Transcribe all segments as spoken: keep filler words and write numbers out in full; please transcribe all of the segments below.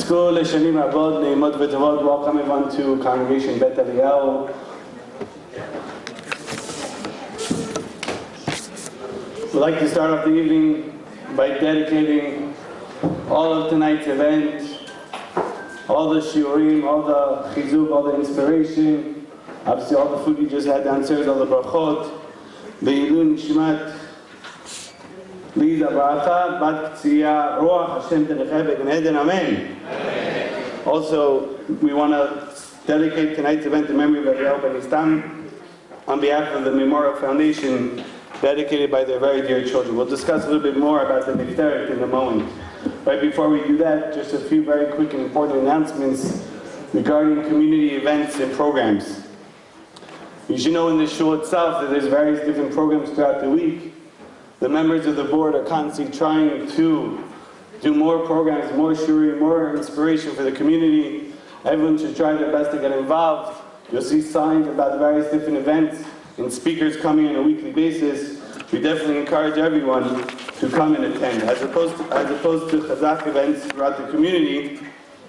School Leshanim Rabot Neimot V'Tovot. Welcome everyone to Congregation Beit Eliyahu. We'd like to start off the evening by dedicating all of tonight's event, all the shiurim, all the chizuk, all the inspiration, obviously all the food you just had downstairs, all the brachot, Be'ilun Nishmat Liza Baracha, Bat Ktsiya, Ruach Hashem Tenecheh Be'Gan Eden, Amen. Also, we want to dedicate tonight's event to memory of Rabbi Ben Istam on behalf of the Memorial Foundation, dedicated by their very dear children. We'll discuss a little bit more about the Niftarit in a moment. Right before we do that, just a few very quick and important announcements regarding community events and programs. You should know in the shul itself that there's various different programs throughout the week. The members of the board are constantly trying to do more programs, more shiurim, more inspiration for the community. Everyone should try their best to get involved. You'll see signs about the various different events and speakers coming on a weekly basis. We definitely encourage everyone to come and attend. As opposed to, as opposed to CHAZAQ events throughout the community,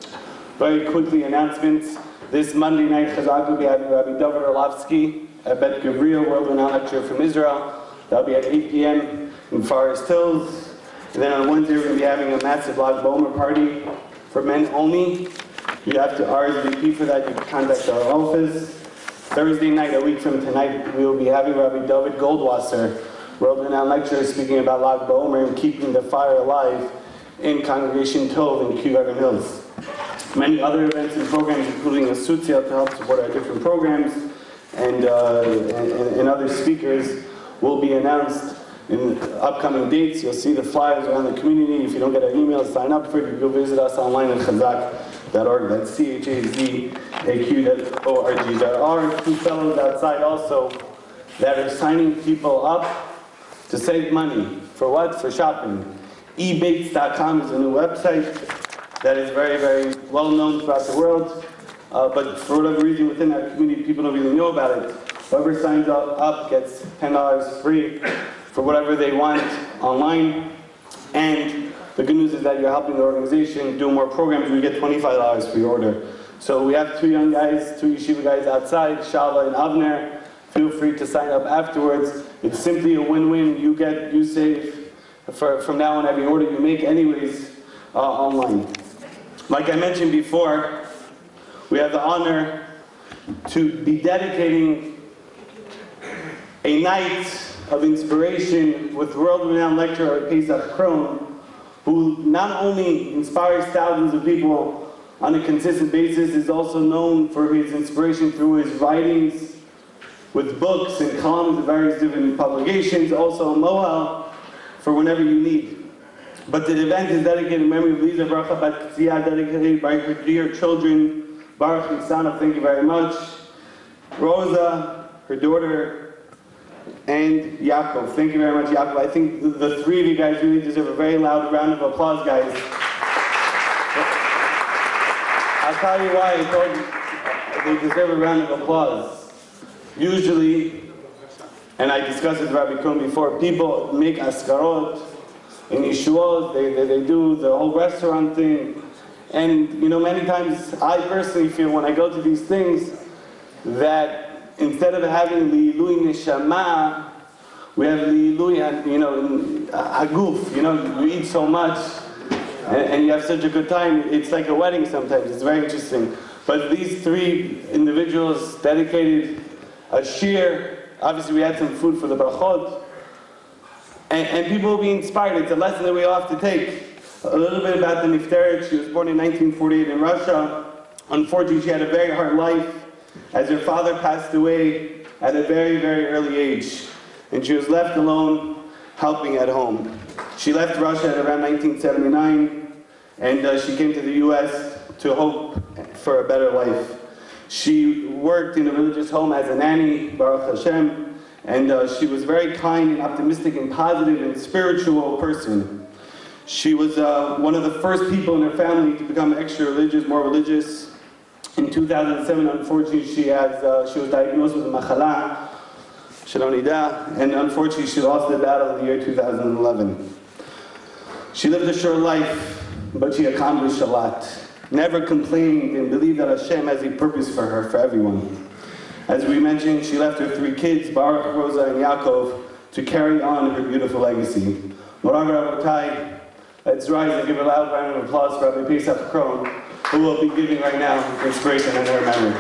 very quickly announcements. This Monday night, CHAZAQ will be having Rabbi David Orlovsky at Bet Gabriel, world-renowned lecturer from Israel. That'll be at eight p m in Forest Hills. And then on Wednesday, we're going to be having a massive Lag Bomer party for men only. You have to R S V P for that. You can contact our office. Thursday night, a week from tonight, we will be having Rabbi David Goldwasser, world-renowned lecturer, speaking about Lag Bomer and keeping the fire alive in Congregation Tov in Kew Garden Hills. Many other events and programs, including a suit sale to help support our different programs, and, uh, and, and other speakers, will be announced in upcoming dates. You'll see the flyers around the community. If you don't get an email, sign up for it. You can go visit us online at chazaq dot org. That's C H A Z A Q dot O R G. There are two fellows outside also that are signing people up to save money. For what? For shopping. e bates dot com is a new website that is very, very well known throughout the world. Uh, but for whatever reason within our community, people don't really know about it. Whoever signs up, up gets ten dollars free for whatever they want online. And the good news is that you're helping the organization do more programs. We get twenty-five dollars for your order. So we have two young guys, two yeshiva guys outside, Shava and Avner. Feel free to sign up afterwards. It's simply a win-win. You get, you save for, from now on every order you make anyways uh, online. Like I mentioned before, we have the honor to be dedicating a night of inspiration with world-renowned lecturer Rabbi Paysach Krohn, who not only inspires thousands of people on a consistent basis, is also known for his inspiration through his writings with books and columns of various different publications, also a mohel for whenever you need. But the event is dedicated in memory of Liza Bracha Bat Ktsiya, dedicated by her dear children, Baruch Nisanov, thank you very much, Rosa, her daughter, and Yaakov. Thank you very much, Yaakov. I think the, the three of you guys really deserve a very loud round of applause, guys. I'll tell you why I told you they deserve a round of applause. Usually, and I discussed with Rabbi Krohn before, people make askarot in yeshuot, they, they, they do the whole restaurant thing. And, you know, many times I personally feel when I go to these things that instead of having li'ilui neshama, we have li'ilui, you know, haguf. You know, you eat so much and, and you have such a good time. It's like a wedding sometimes. It's very interesting. But these three individuals dedicated a shir. Obviously, we had some food for the brachot, and, and people will be inspired. It's a lesson that we all have to take. A little bit about the Niftarit. She was born in nineteen forty-eight in Russia. Unfortunately, she had a very hard life, as her father passed away at a very, very early age. And she was left alone, helping at home. She left Russia at around nineteen seventy-nine, and uh, she came to the U S to hope for a better life. She worked in a religious home as a nanny, Baruch Hashem, and uh, she was very kind and optimistic and positive and spiritual person. She was uh, one of the first people in her family to become extra religious, more religious. In two thousand seven, unfortunately, she has uh, she was diagnosed with a machala, shalom nida, and unfortunately, she lost the battle in the year two thousand eleven. She lived a short life, but she accomplished a lot. never complained, and believed that Hashem has a purpose for her, for everyone. As we mentioned, she left her three kids, Baruch, Rosa, and Yaakov, to carry on her beautiful legacy. Moran Rabotai, let's rise and give a loud round of applause for Rabbi Paysach Krohn, who will be giving right now inspiration in her memory.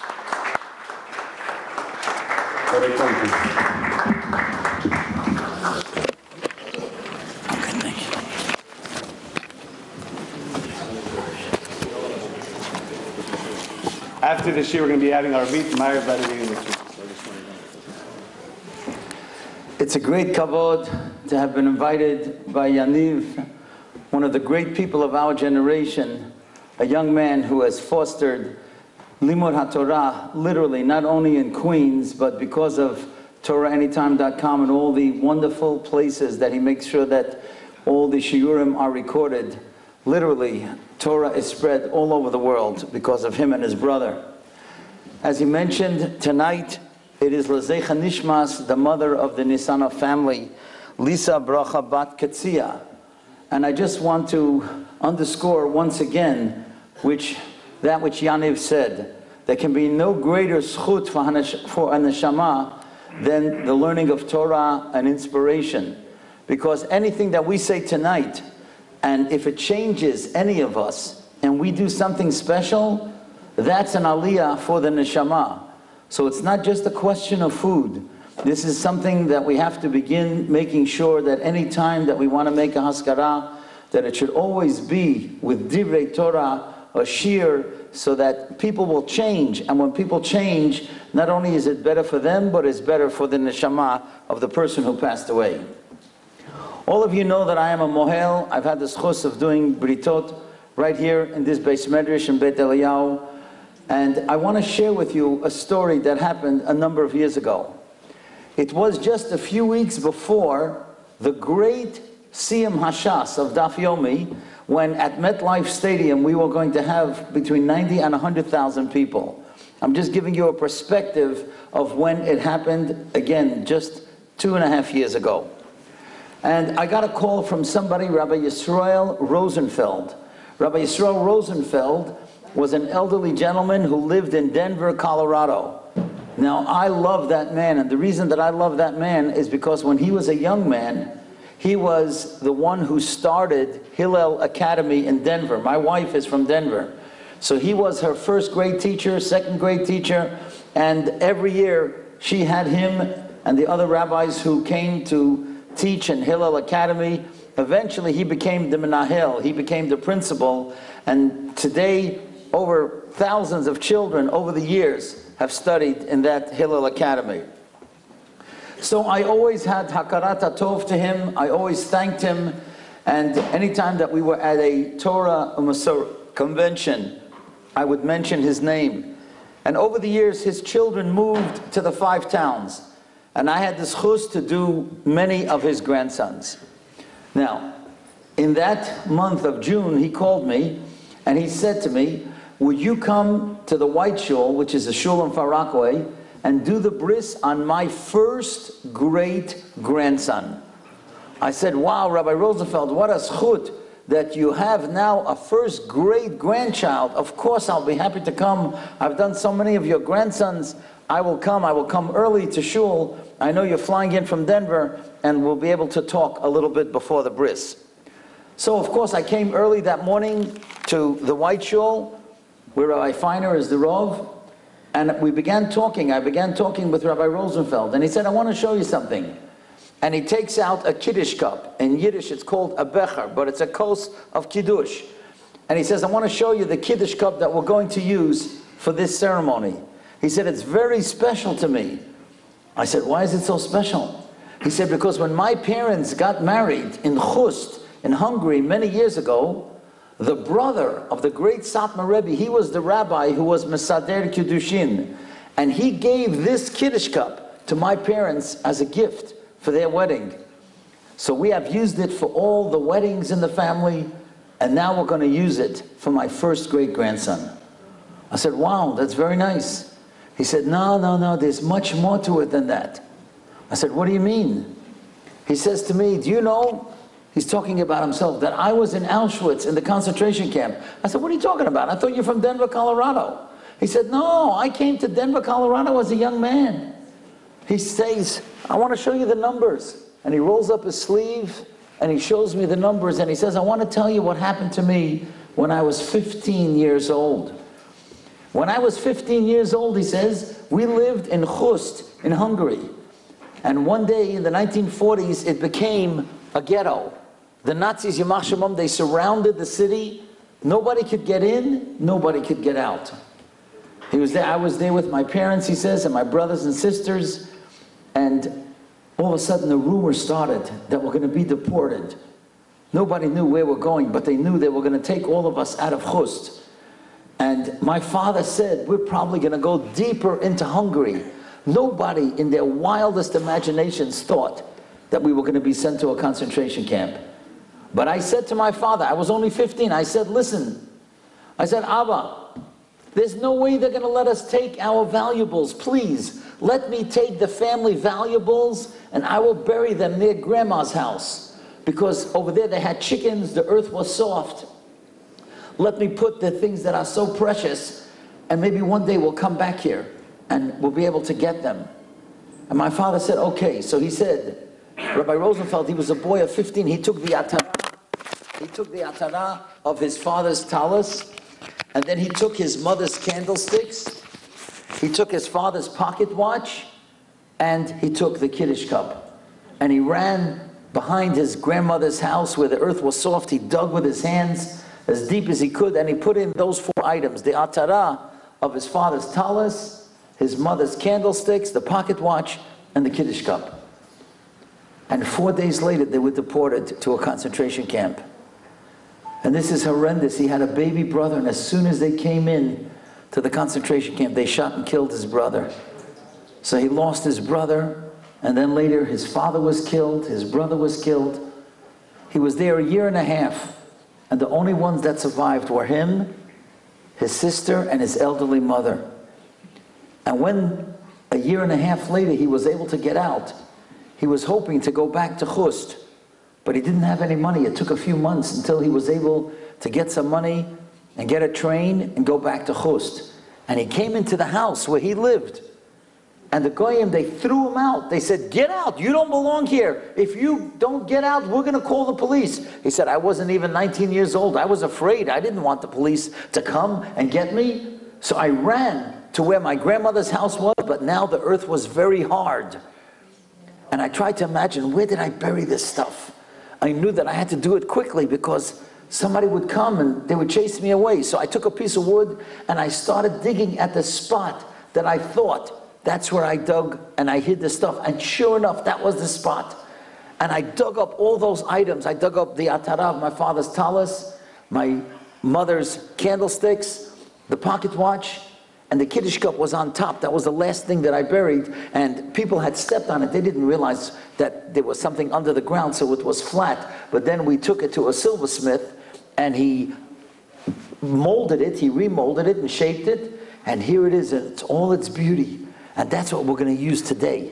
Rabbi Krohn, please. After this year, we're going to be having our meet Meadows. It's a great kavod to have been invited by Yaniv, one of the great people of our generation, a young man who has fostered Limud HaTorah, literally, not only in Queens, but because of Torah Anytime dot com and all the wonderful places that he makes sure that all the shiurim are recorded. Literally, Torah is spread all over the world because of him and his brother. As he mentioned, tonight it is L'Zecha Nishmas, the mother of the Nisanov family, Lisa Bracha Bat Ketzia. And I just want to underscore once again which that which Yaniv said. There can be no greater zchut for a neshama than the learning of Torah and inspiration. Because anything that we say tonight, and if it changes any of us, and we do something special, that's an aliyah for the neshama. So it's not just a question of food. This is something that we have to begin making sure that any time that we want to make a haskara, that it should always be with divrei Torah, a shir, so that people will change. And when people change, not only is it better for them, but it's better for the neshama of the person who passed away. All of you know that I am a mohel. I've had the zchus of doing britot right here in this Beis Medrash in Beit Eliyahu. And I want to share with you a story that happened a number of years ago. It was just a few weeks before the great Siyum Hashas of Daf Yomi, when at MetLife Stadium we were going to have between ninety and one hundred thousand people. I'm just giving you a perspective of when it happened, again, just two and a half years ago. And I got a call from somebody, Rabbi Yisrael Rosenfeld. Rabbi Yisrael Rosenfeld was an elderly gentleman who lived in Denver, Colorado. Now, I love that man, and the reason that I love that man is because when he was a young man, he was the one who started Hillel Academy in Denver. My wife is from Denver. So he was her first grade teacher, second grade teacher, and every year she had him and the other rabbis who came to teach in Hillel Academy. Eventually he became the menahel, he became the principal, and today over thousands of children over the years have studied in that Hillel Academy. So I always had hakarat hatov to him, I always thanked him, and anytime that we were at a Torah Umasor convention, I would mention his name. And over the years his children moved to the five towns, and I had the zchus to do many of his grandsons. Now, in that month of June, he called me and he said to me, would you come to the White Shul, which is a shul in Far Rockaway, and do the bris on my first great grandson? I said, wow, Rabbi Rosenfeld, what a zchut that you have now a first great grandchild. Of course, I'll be happy to come. I've done so many of your grandsons. I will come. I will come early to shul. I know you're flying in from Denver, and we'll be able to talk a little bit before the bris. So, of course, I came early that morning to the White Shul, where Rabbi Feiner is the Rov, and we began talking. I began talking with Rabbi Rosenfeld, and he said, I want to show you something. And he takes out a Kiddush cup. In Yiddish, it's called a becher, but it's a kos of Kiddush. And he says, I want to show you the Kiddush cup that we're going to use for this ceremony. He said, it's very special to me. I said, why is it so special? He said, because when my parents got married in Chust, in Hungary, many years ago, the brother of the great Satmar Rebbe, he was the rabbi who was Mesader Kiddushin, and he gave this Kiddush cup to my parents as a gift for their wedding. So we have used it for all the weddings in the family, and now we're going to use it for my first great-grandson. I said, wow, that's very nice. He said, no, no, no, there's much more to it than that. I said, what do you mean? He says to me, do you know, He's talking about himself, that I was in Auschwitz in the concentration camp. I said, what are you talking about? I thought you're from Denver, Colorado. He said, no, I came to Denver, Colorado as a young man. He says, I want to show you the numbers. And he rolls up his sleeve and he shows me the numbers and he says, I want to tell you what happened to me when I was fifteen years old. When I was fifteen years old, he says, we lived in Khust in Hungary. And one day in the nineteen forties, it became a ghetto. The Nazis, Yamach Shemam, they surrounded the city. Nobody could get in, nobody could get out. He was there, I was there with my parents, he says, and my brothers and sisters. And all of a sudden, the rumor started that we're going to be deported. Nobody knew where we're going, but they knew they were going to take all of us out of Khust. And my father said, we're probably going to go deeper into Hungary. Nobody in their wildest imaginations thought that we were going to be sent to a concentration camp. But I said to my father, I was only fifteen, I said, listen, I said, Abba, there's no way they're going to let us take our valuables. Please, let me take the family valuables and I will bury them near Grandma's house. Because over there they had chickens, the earth was soft. Let me put the things that are so precious, and maybe one day we'll come back here and we'll be able to get them. And my father said, okay. So he said, Rabbi Rosenfeld, he was a boy of fifteen, he took the atara, he took the atara of his father's talus, and then he took his mother's candlesticks, he took his father's pocket watch, and he took the Kiddush cup. And he ran behind his grandmother's house where the earth was soft. He dug with his hands as deep as he could, and he put in those four items, the atara of his father's talus, his mother's candlesticks, the pocket watch, and the Kiddush cup. And four days later, they were deported to a concentration camp. And this is horrendous. He had a baby brother, and as soon as they came in to the concentration camp, they shot and killed his brother. So he lost his brother, and then later his father was killed, his brother was killed. He was there a year and a half, and the only ones that survived were him, his sister, and his elderly mother. And when a year and a half later he was able to get out, he was hoping to go back to Khust, but he didn't have any money. It took a few months until he was able to get some money and get a train and go back to Khust. And he came into the house where he lived. And the Goyim, they threw him out. They said, get out, you don't belong here. If you don't get out, we're going to call the police. He said, I wasn't even nineteen years old. I was afraid. I didn't want the police to come and get me. So I ran to where my grandmother's house was, but now the earth was very hard. And I tried to imagine, where did I bury this stuff? I knew that I had to do it quickly because somebody would come and they would chase me away. So I took a piece of wood and I started digging at the spot that I thought, that's where I dug and I hid the stuff. And sure enough, that was the spot. And I dug up all those items. I dug up the atara of my father's talus, my mother's candlesticks, the pocket watch, and the Kiddush cup was on top. That was the last thing that I buried. And people had stepped on it. They didn't realize that there was something under the ground, so it was flat. But then we took it to a silversmith and he molded it, he remolded it and shaped it. And here it is, and it's all its beauty. And that's what we're going to use today.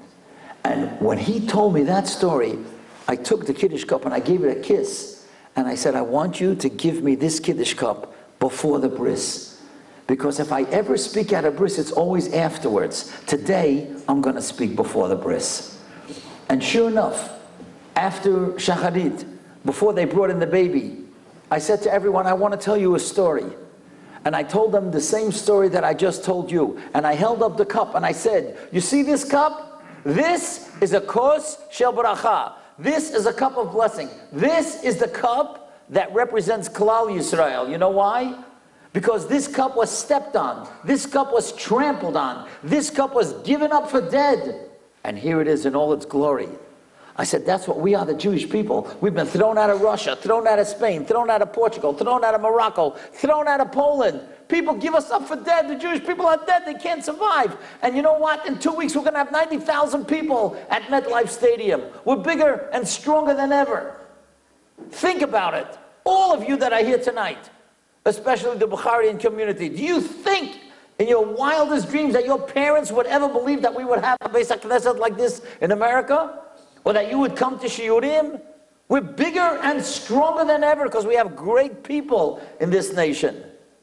And when he told me that story, I took the Kiddush cup and I gave it a kiss. And I said, I want you to give me this Kiddush cup before the bris. Because if I ever speak at a bris, it's always afterwards. Today, I'm going to speak before the bris. And sure enough, after Shacharit, before they brought in the baby, I said to everyone, I want to tell you a story. And I told them the same story that I just told you. And I held up the cup and I said, you see this cup? This is a kos shel bracha. This is a cup of blessing. This is the cup that represents Klal Yisrael. You know why? Because this cup was stepped on. This cup was trampled on. This cup was given up for dead. And here it is in all its glory. I said, that's what we are, the Jewish people. We've been thrown out of Russia, thrown out of Spain, thrown out of Portugal, thrown out of Morocco, thrown out of Poland. People give us up for dead. The Jewish people are dead. They can't survive. And you know what? In two weeks, we're going to have ninety thousand people at MetLife Stadium. We're bigger and stronger than ever. Think about it. All of you that are here tonight, especially the Bukharian community, do you think in your wildest dreams that your parents would ever believe that we would have a Beis HaKnesset like this in America? Or that you would come to Shiurim? We're bigger and stronger than ever because we have great people in this nation.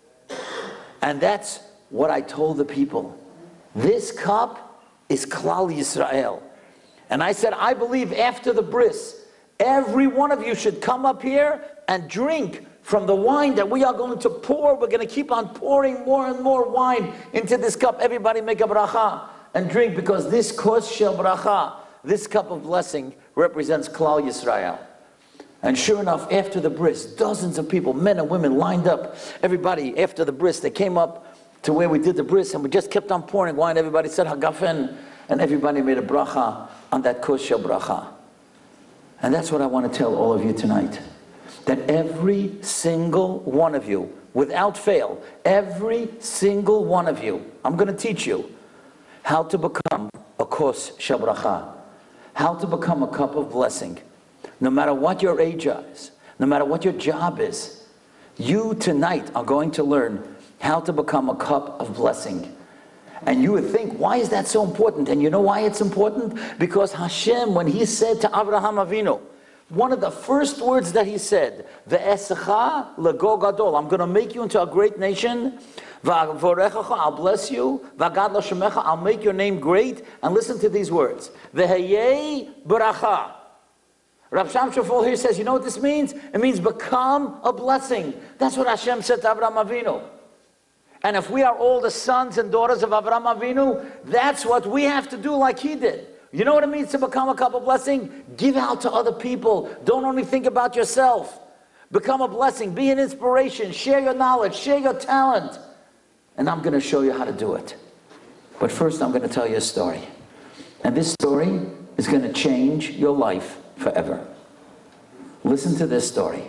And that's what I told the people. This cup is Klal Yisrael. And I said, I believe after the bris, every one of you should come up here and drink from the wine that we are going to pour. We're going to keep on pouring more and more wine into this cup. Everybody make a bracha and drink, because this kos shel bracha, this cup of blessing, represents Klal Yisrael. And sure enough, after the bris, dozens of people, men and women, lined up. Everybody, after the bris, they came up to where we did the bris, and we just kept on pouring wine. Everybody said hagafen, and everybody made a bracha on that kos shel bracha. And that's what I want to tell all of you tonight. That every single one of you, without fail, every single one of you, I'm going to teach you how to become a kos shel bracha, how to become a cup of blessing. No matter what your age is, no matter what your job is, you tonight are going to learn how to become a cup of blessing. And you would think, why is that so important? And you know why it's important? Because Hashem, when He said to Abraham Avinu, one of the first words that He said, Ve'esecha lego gadol, I'm going to make you into a great nation. Va'avorechacha, I'll bless you. Va'gad l'shemecha, I'll make your name great. And listen to these words. Ve'heyei beracha. Rav Sham Shafol here says, you know what this means? It means become a blessing. That's what Hashem said to Abraham Avinu. And if we are all the sons and daughters of Abraham Avinu, that's what we have to do like he did. You know what it means to become a cup of blessing? Give out to other people. Don't only think about yourself. Become a blessing. Be an inspiration. Share your knowledge. Share your talent. And I'm going to show you how to do it. But first I'm going to tell you a story. And this story is going to change your life forever. Listen to this story.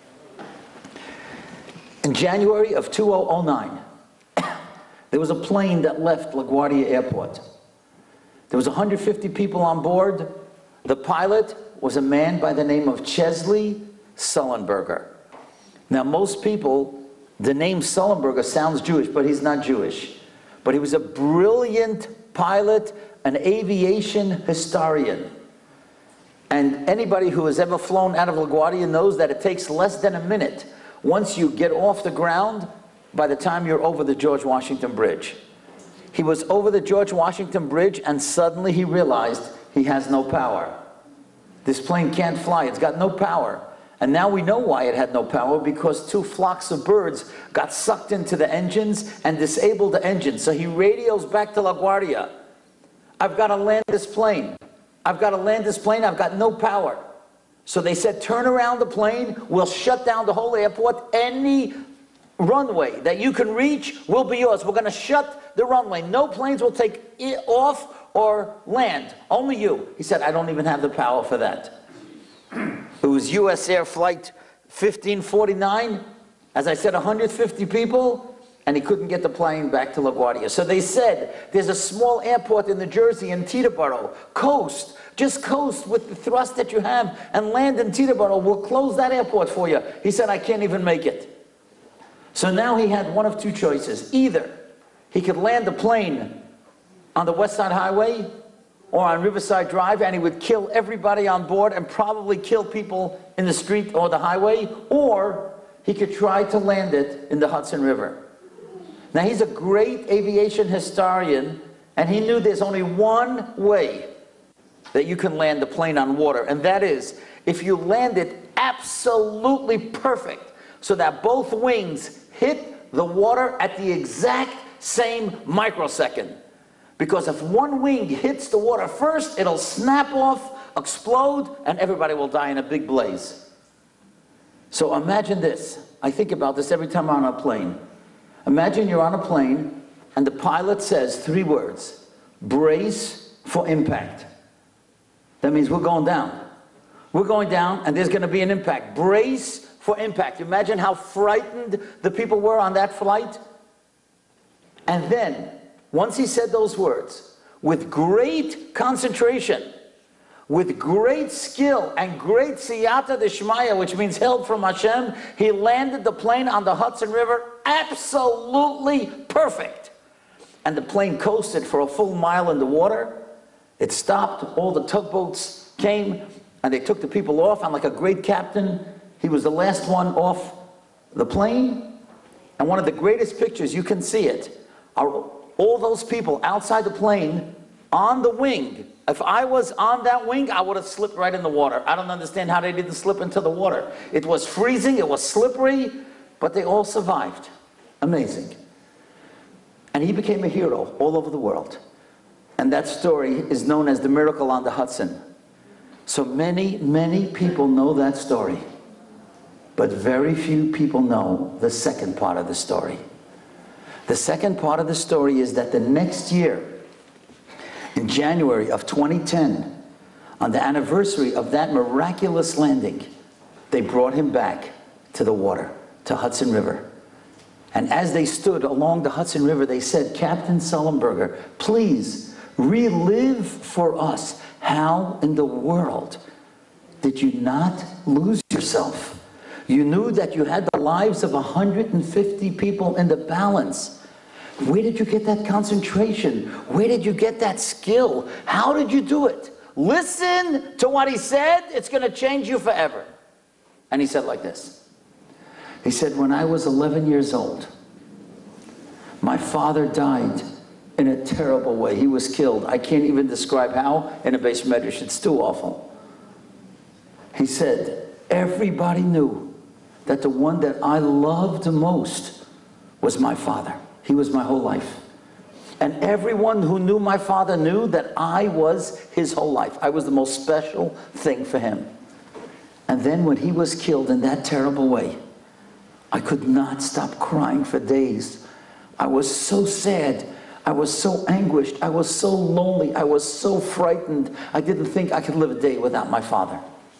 In January of two thousand nine, there was a plane that left LaGuardia Airport. There was one hundred fifty people on board. The pilot was a man by the name of Chesley Sullenberger. Now most people, the name Sullenberger sounds Jewish, but he's not Jewish. But he was a brilliant pilot, an aviation historian. And anybody who has ever flown out of LaGuardia knows that it takes less than a minute once you get off the ground by the time you're over the George Washington Bridge. He was over the George Washington Bridge and suddenly he realized he has no power. This plane can't fly, it's got no power. And now we know why it had no power, because two flocks of birds got sucked into the engines and disabled the engines. So he radios back to LaGuardia. I've got to land this plane. I've got to land this plane, I've got no power. So they said, turn around the plane, we'll shut down the whole airport. Any runway that you can reach will be yours. We're going to shut the runway. No planes will take it off or land, only you. He said, I don't even have the power for that. It was U S Air Flight fifteen forty-nine, as I said, one hundred fifty people, and he couldn't get the plane back to LaGuardia. So they said, there's a small airport in New Jersey, in Teterboro. Coast, just coast with the thrust that you have and land in Teterboro. We'll close that airport for you. He said, I can't even make it. So now he had one of two choices. Either he could land the plane on the West Side Highway or on Riverside Drive, and he would kill everybody on board and probably kill people in the street or the highway, or he could try to land it in the Hudson River. Now he's a great aviation historian, and he knew there's only one way that you can land the plane on water, and that is if you land it absolutely perfect so that both wings hit the water at the exact same microsecond. Because if one wing hits the water first, it'll snap off, explode, and everybody will die in a big blaze. So imagine this. I think about this every time I'm on a plane. Imagine you're on a plane and the pilot says three words: brace for impact. That means we're going down. We're going down and there's going to be an impact. Brace for impact. Imagine how frightened the people were on that flight. And then, once he said those words, with great concentration, with great skill and great siyata d'shmaya, which means help from Hashem, he landed the plane on the Hudson River absolutely perfect. And the plane coasted for a full mile in the water. It stopped, all the tugboats came, and they took the people off. I'm like a great captain. He was the last one off the plane. And one of the greatest pictures, you can see it, are all those people outside the plane on the wing. If I was on that wing, I would have slipped right in the water. I don't understand how they didn't slip into the water. It was freezing, it was slippery, but they all survived. Amazing. And he became a hero all over the world. And that story is known as the miracle on the Hudson. So many, many people know that story. But very few people know the second part of the story. The second part of the story is that the next year, in January of twenty ten, on the anniversary of that miraculous landing, they brought him back to the water, to Hudson River. And as they stood along the Hudson River, they said, Captain Sullenberger, please relive for us. How in the world did you not lose yourself? You knew that you had the lives of one hundred fifty people in the balance. Where did you get that concentration? Where did you get that skill? How did you do it? Listen to what he said. It's going to change you forever. And he said like this. He said, when I was eleven years old, my father died in a terrible way. He was killed. I can't even describe how in a base medrash. It's too awful. He said, everybody knew that the one that I loved most was my father. He was my whole life. And everyone who knew my father knew that I was his whole life. I was the most special thing for him. And then when he was killed in that terrible way, I could not stop crying for days. I was so sad. I was so anguished. I was so lonely. I was so frightened. I didn't think I could live a day without my father.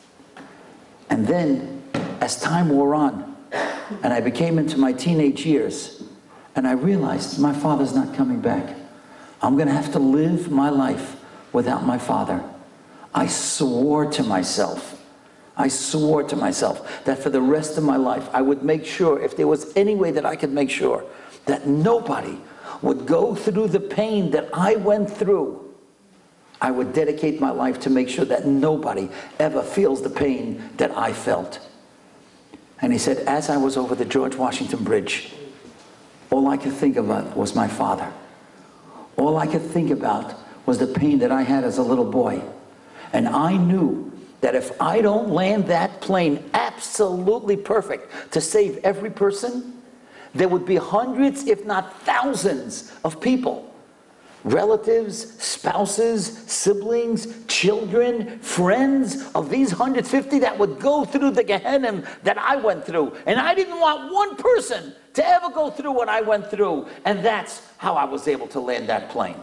And then, as time wore on, and I became into my teenage years, and I realized my father's not coming back. I'm going to have to live my life without my father. I swore to myself, I swore to myself that for the rest of my life, I would make sure, if there was any way that I could make sure, that nobody would go through the pain that I went through. I would dedicate my life to make sure that nobody ever feels the pain that I felt. And he said, as I was over the George Washington Bridge, all I could think about was my father. All I could think about was the pain that I had as a little boy. And I knew that if I don't land that plane absolutely perfect to save every person, there would be hundreds, if not thousands, of people, relatives, spouses, siblings, children, friends of these one hundred fifty that would go through the Gehenna that I went through. And I didn't want one person to ever go through what I went through. And that's how I was able to land that plane.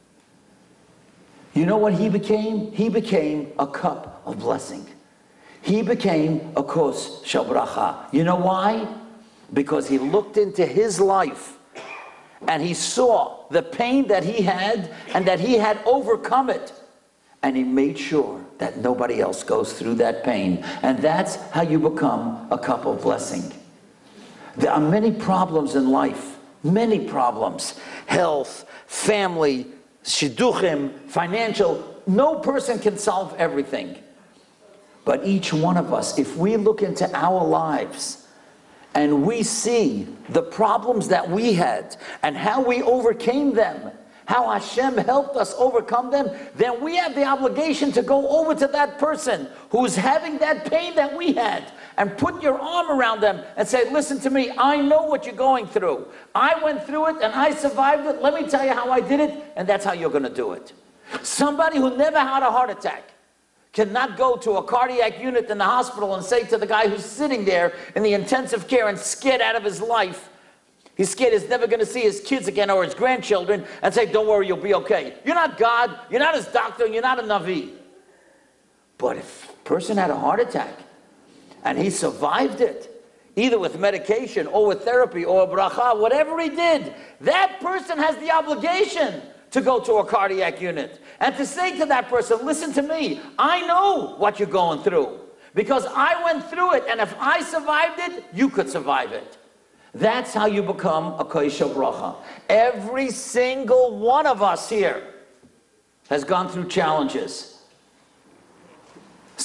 You know what he became? He became a cup of blessing. He became a kos shel bracha. You know why? Because he looked into his life and he saw the pain that he had and that he had overcome it. And he made sure that nobody else goes through that pain. And that's how you become a cup of blessing. There are many problems in life, many problems. Health, family, shidduchim, financial. No person can solve everything. But each one of us, if we look into our lives and we see the problems that we had and how we overcame them, how Hashem helped us overcome them, then we have the obligation to go over to that person who's having that pain that we had and put your arm around them and say, listen to me, I know what you're going through. I went through it and I survived it. Let me tell you how I did it, and that's how you're going to do it. Somebody who never had a heart attack cannot go to a cardiac unit in the hospital and say to the guy who's sitting there in the intensive care and scared out of his life, he's scared he's never going to see his kids again or his grandchildren, and say, don't worry, you'll be okay. You're not God, you're not his doctor, you're not a Navi. But if a person had a heart attack and he survived it, either with medication or with therapy or a bracha, whatever he did, that person has the obligation to go to a cardiac unit and to say to that person, listen to me, I know what you're going through because I went through it, and if I survived it, you could survive it. That's how you become a kos shel bracha. Every single one of us here has gone through challenges.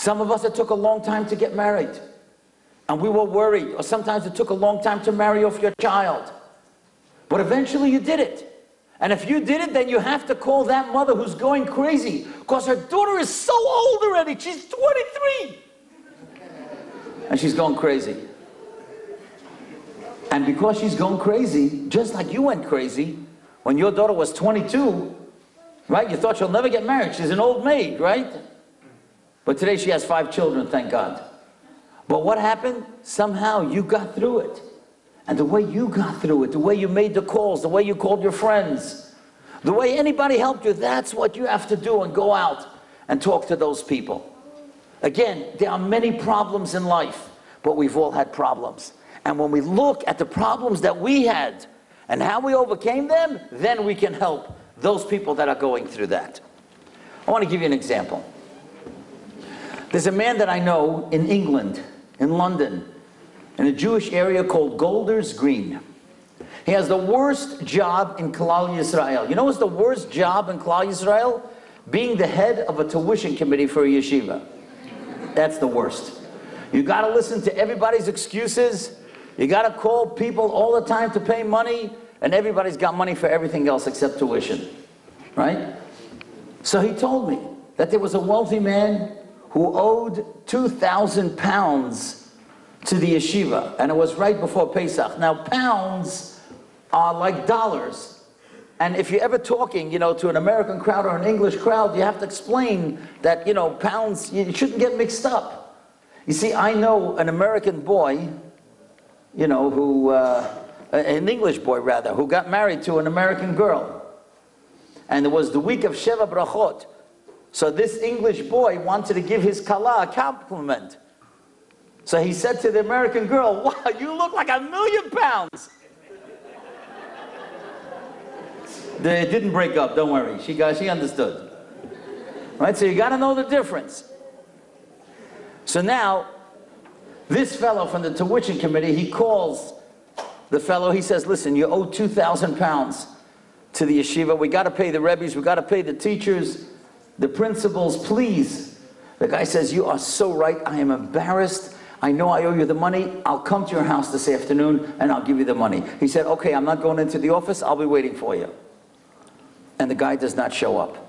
Some of us, it took a long time to get married. And we were worried. Or sometimes it took a long time to marry off your child. But eventually you did it. And if you did it, then you have to call that mother who's going crazy, because her daughter is so old already. She's twenty-three. And she's going crazy. And because she's going crazy, just like you went crazy, when your daughter was twenty-two, right? You thought she'll never get married. She's an old maid, right? But today she has five children, thank God. But what happened? Somehow you got through it. And the way you got through it, the way you made the calls, the way you called your friends, the way anybody helped you, that's what you have to do, and go out and talk to those people. Again, there are many problems in life, but we've all had problems. And when we look at the problems that we had and how we overcame them, then we can help those people that are going through that. I want to give you an example. There's a man that I know in England, in London, in a Jewish area called Golders Green. He has the worst job in Klal Yisrael. You know what's the worst job in Klal Yisrael? Being the head of a tuition committee for a yeshiva. That's the worst. You got to listen to everybody's excuses. You got to call people all the time to pay money, and everybody's got money for everything else except tuition, right? So he told me that there was a wealthy man who owed two thousand pounds to the yeshiva, and it was right before Pesach. Now, pounds are like dollars, and if you're ever talking, you know, to an American crowd or an English crowd, you have to explain that, you know, pounds, you shouldn't get mixed up. You see, I know an American boy, you know, who, uh, an English boy rather, who got married to an American girl, and it was the week of Sheva Brachot. So this English boy wanted to give his kala a compliment. So he said to the American girl, "Wow, you look like a million pounds." They didn't break up, don't worry. She got, she understood. Right, so you got to know the difference. So now, this fellow from the tuition committee, he calls the fellow, he says, "Listen, you owe two thousand pounds to the yeshiva. We got to pay the rebbes, we got to pay the teachers, the principals, please." The guy says, "You are so right, I am embarrassed. I know I owe you the money. I'll come to your house this afternoon and I'll give you the money." He said, "Okay, I'm not going into the office. I'll be waiting for you." And the guy does not show up.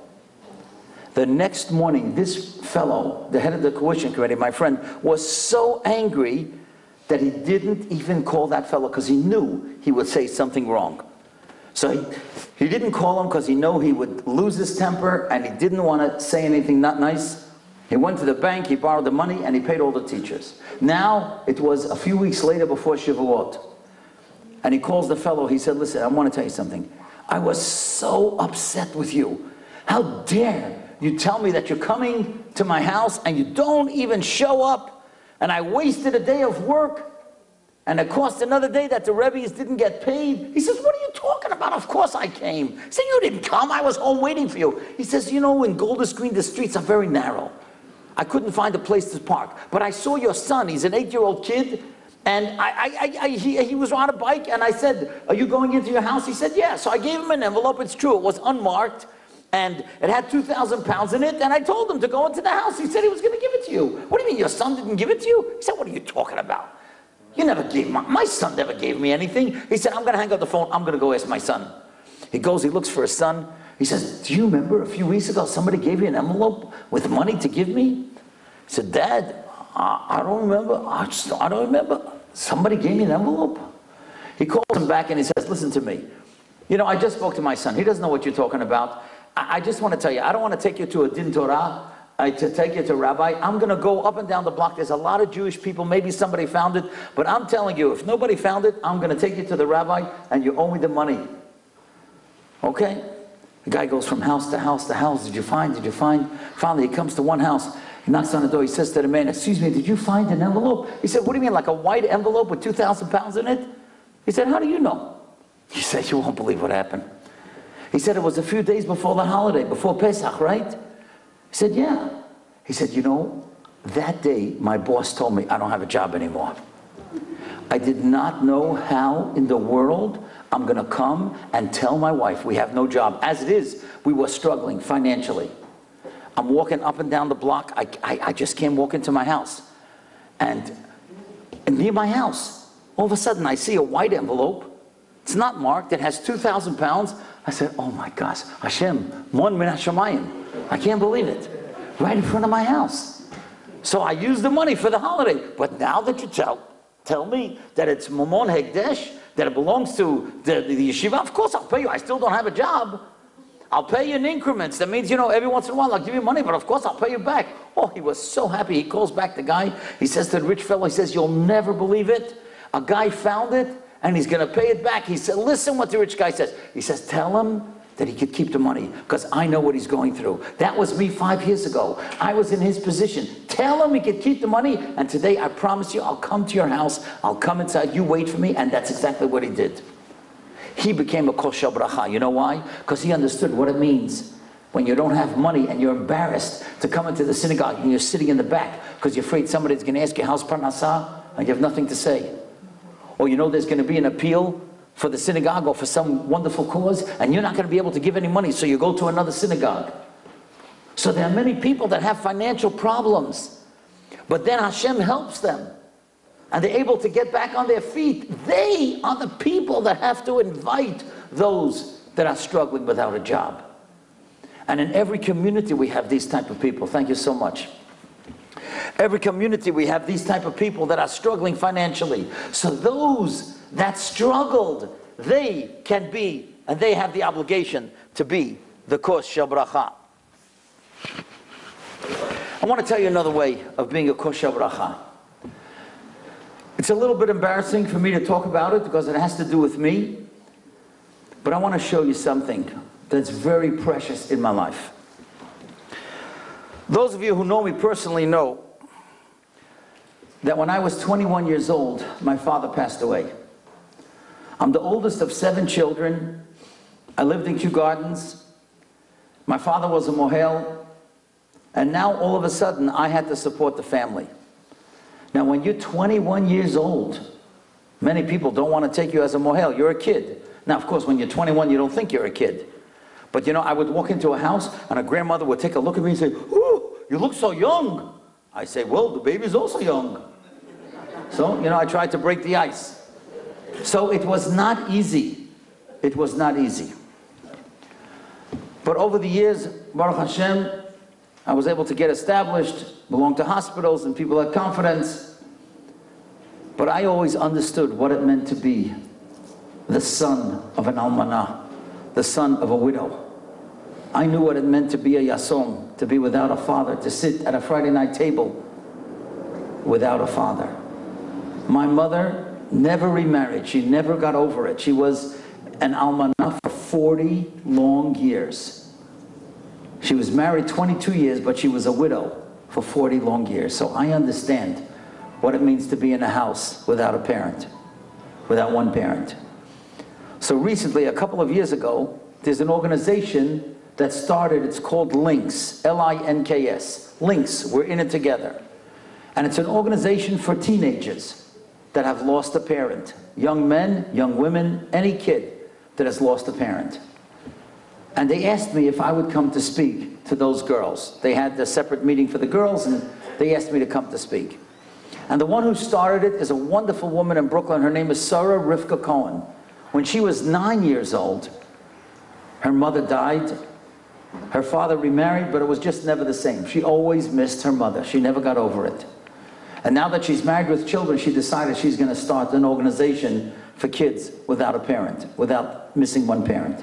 The next morning, this fellow, the head of the tuition committee, my friend, was so angry that he didn't even call that fellow, because he knew he would say something wrong. So he, he didn't call him because he knew he would lose his temper, and he didn't want to say anything not nice. He went to the bank, he borrowed the money, and he paid all the teachers. Now, it was a few weeks later before Shavuot. And he calls the fellow, he said, "Listen, I want to tell you something. I was so upset with you. How dare you tell me that you're coming to my house and you don't even show up, and I wasted a day of work, and it cost another day that the Rebbe's didn't get paid." He says, "What are you talking about? Of course I came." He said, "You didn't come, I was home waiting for you." He says, "You know, in Golders Green, the streets are very narrow. I couldn't find a place to park. But I saw your son, he's an eight-year-old kid, and I, I, I, I, he, he was on a bike, and I said, 'Are you going into your house?' He said, 'Yeah.' So I gave him an envelope. It's true, it was unmarked, and it had two thousand pounds in it, and I told him to go into the house. He said he was going to give it to you." "What do you mean, your son didn't give it to you?" He said, "What are you talking about? You never gave, my, my son never gave me anything." He said, "I'm going to hang up the phone. I'm going to go ask my son." He goes, he looks for his son. He says, "Do you remember a few weeks ago somebody gave you an envelope with money to give me?" He said, "Dad, I, I don't remember. I just, I don't remember. Somebody gave me an envelope." He calls him back and he says, "Listen to me. You know, I just spoke to my son. He doesn't know what you're talking about. I, I just want to tell you, I don't want to take you to a din Torah, I, to take you to Rabbi. I'm going to go up and down the block. There's a lot of Jewish people. Maybe somebody found it. But I'm telling you, if nobody found it, I'm going to take you to the Rabbi and you owe me the money." Okay? The guy goes from house to house to house. "Did you find? Did you find?" Finally, he comes to one house. He knocks on the door. He says to the man, "Excuse me, did you find an envelope?" He said, "What do you mean, like a white envelope with two thousand pounds in it?" He said, "How do you know?" He said, "You won't believe what happened." He said, "It was a few days before the holiday, before Pesach, right?" He said, "Yeah." He said, "You know, that day my boss told me I don't have a job anymore. I did not know how in the world I'm going to come and tell my wife we have no job. As it is, we were struggling financially. I'm walking up and down the block. I, I, I just can't walk into my house. And, and near my house, all of a sudden I see a white envelope. It's not marked. It has two thousand pounds. I said, oh my gosh, Hashem, mon min hashamayim. I can't believe it. Right in front of my house. So I used the money for the holiday. But now that you tell, tell me that it's Mamon Hekdesh, that it belongs to the, the, the yeshiva, of course I'll pay you. I still don't have a job. I'll pay you in increments. That means, you know, every once in a while I'll give you money, but of course I'll pay you back. Oh, he was so happy. He calls back the guy. He says to the rich fellow, he says, you'll never believe it. A guy found it, and he's going to pay it back. He said, listen what the rich guy says. He says, tell him that he could keep the money, because I know what he's going through. That was me five years ago. I was in his position. Tell him he could keep the money, and today I promise you, I'll come to your house, I'll come inside, you wait for me, and that's exactly what he did. He became a kosher bracha. You know why? Because he understood what it means when you don't have money and you're embarrassed to come into the synagogue and you're sitting in the back because you're afraid somebody's going to ask you, how's parnasah? And you have nothing to say. Or you know there's going to be an appeal for the synagogue or for some wonderful cause, and you're not going to be able to give any money, so you go to another synagogue. So there are many people that have financial problems, but then Hashem helps them, and they're able to get back on their feet. They are the people that have to invite those that are struggling without a job. And in every community we have these type of people. Thank you so much. Every community we have these type of people that are struggling financially. So those that struggled, they can be, and they have the obligation to be the kos shel bracha. I want to tell you another way of being a kos shel bracha. It's a little bit embarrassing for me to talk about it because it has to do with me, but I want to show you something that's very precious in my life. Those of you who know me personally know that when I was twenty-one years old, my father passed away. I'm the oldest of seven children. I lived in Kew Gardens. My father was a mohel. And now all of a sudden I had to support the family. Now when you're twenty-one years old, many people don't want to take you as a mohel. You're a kid. Now of course when you're twenty-one you don't think you're a kid. But you know, I would walk into a house and a grandmother would take a look at me and say, ooh, you look so young. I say, well, the baby's also young. So, you know, I tried to break the ice. So it was not easy. It was not easy. But over the years, Baruch Hashem, I was able to get established, belong to hospitals, and people had confidence. But I always understood what it meant to be the son of an almanah, the son of a widow. I knew what it meant to be a yasom, to be without a father, to sit at a Friday night table without a father. My mother never remarried. She never got over it. She was an almanah for forty long years. She was married twenty-two years, but she was a widow for forty long years. So I understand what it means to be in a house without a parent, without one parent. So recently, a couple of years ago, there's an organization that started, it's called Links, L I N K S. Links, we're in it together. And it's an organization for teenagers that have lost a parent. Young men, young women, any kid that has lost a parent. And they asked me if I would come to speak to those girls. They had a separate meeting for the girls and they asked me to come to speak. And the one who started it is a wonderful woman in Brooklyn. Her name is Sarah Rivka Cohen. When she was nine years old, her mother died. Her father remarried, but it was just never the same. She always missed her mother. She never got over it. And now that she's married with children, she decided she's going to start an organization for kids without a parent, without missing one parent.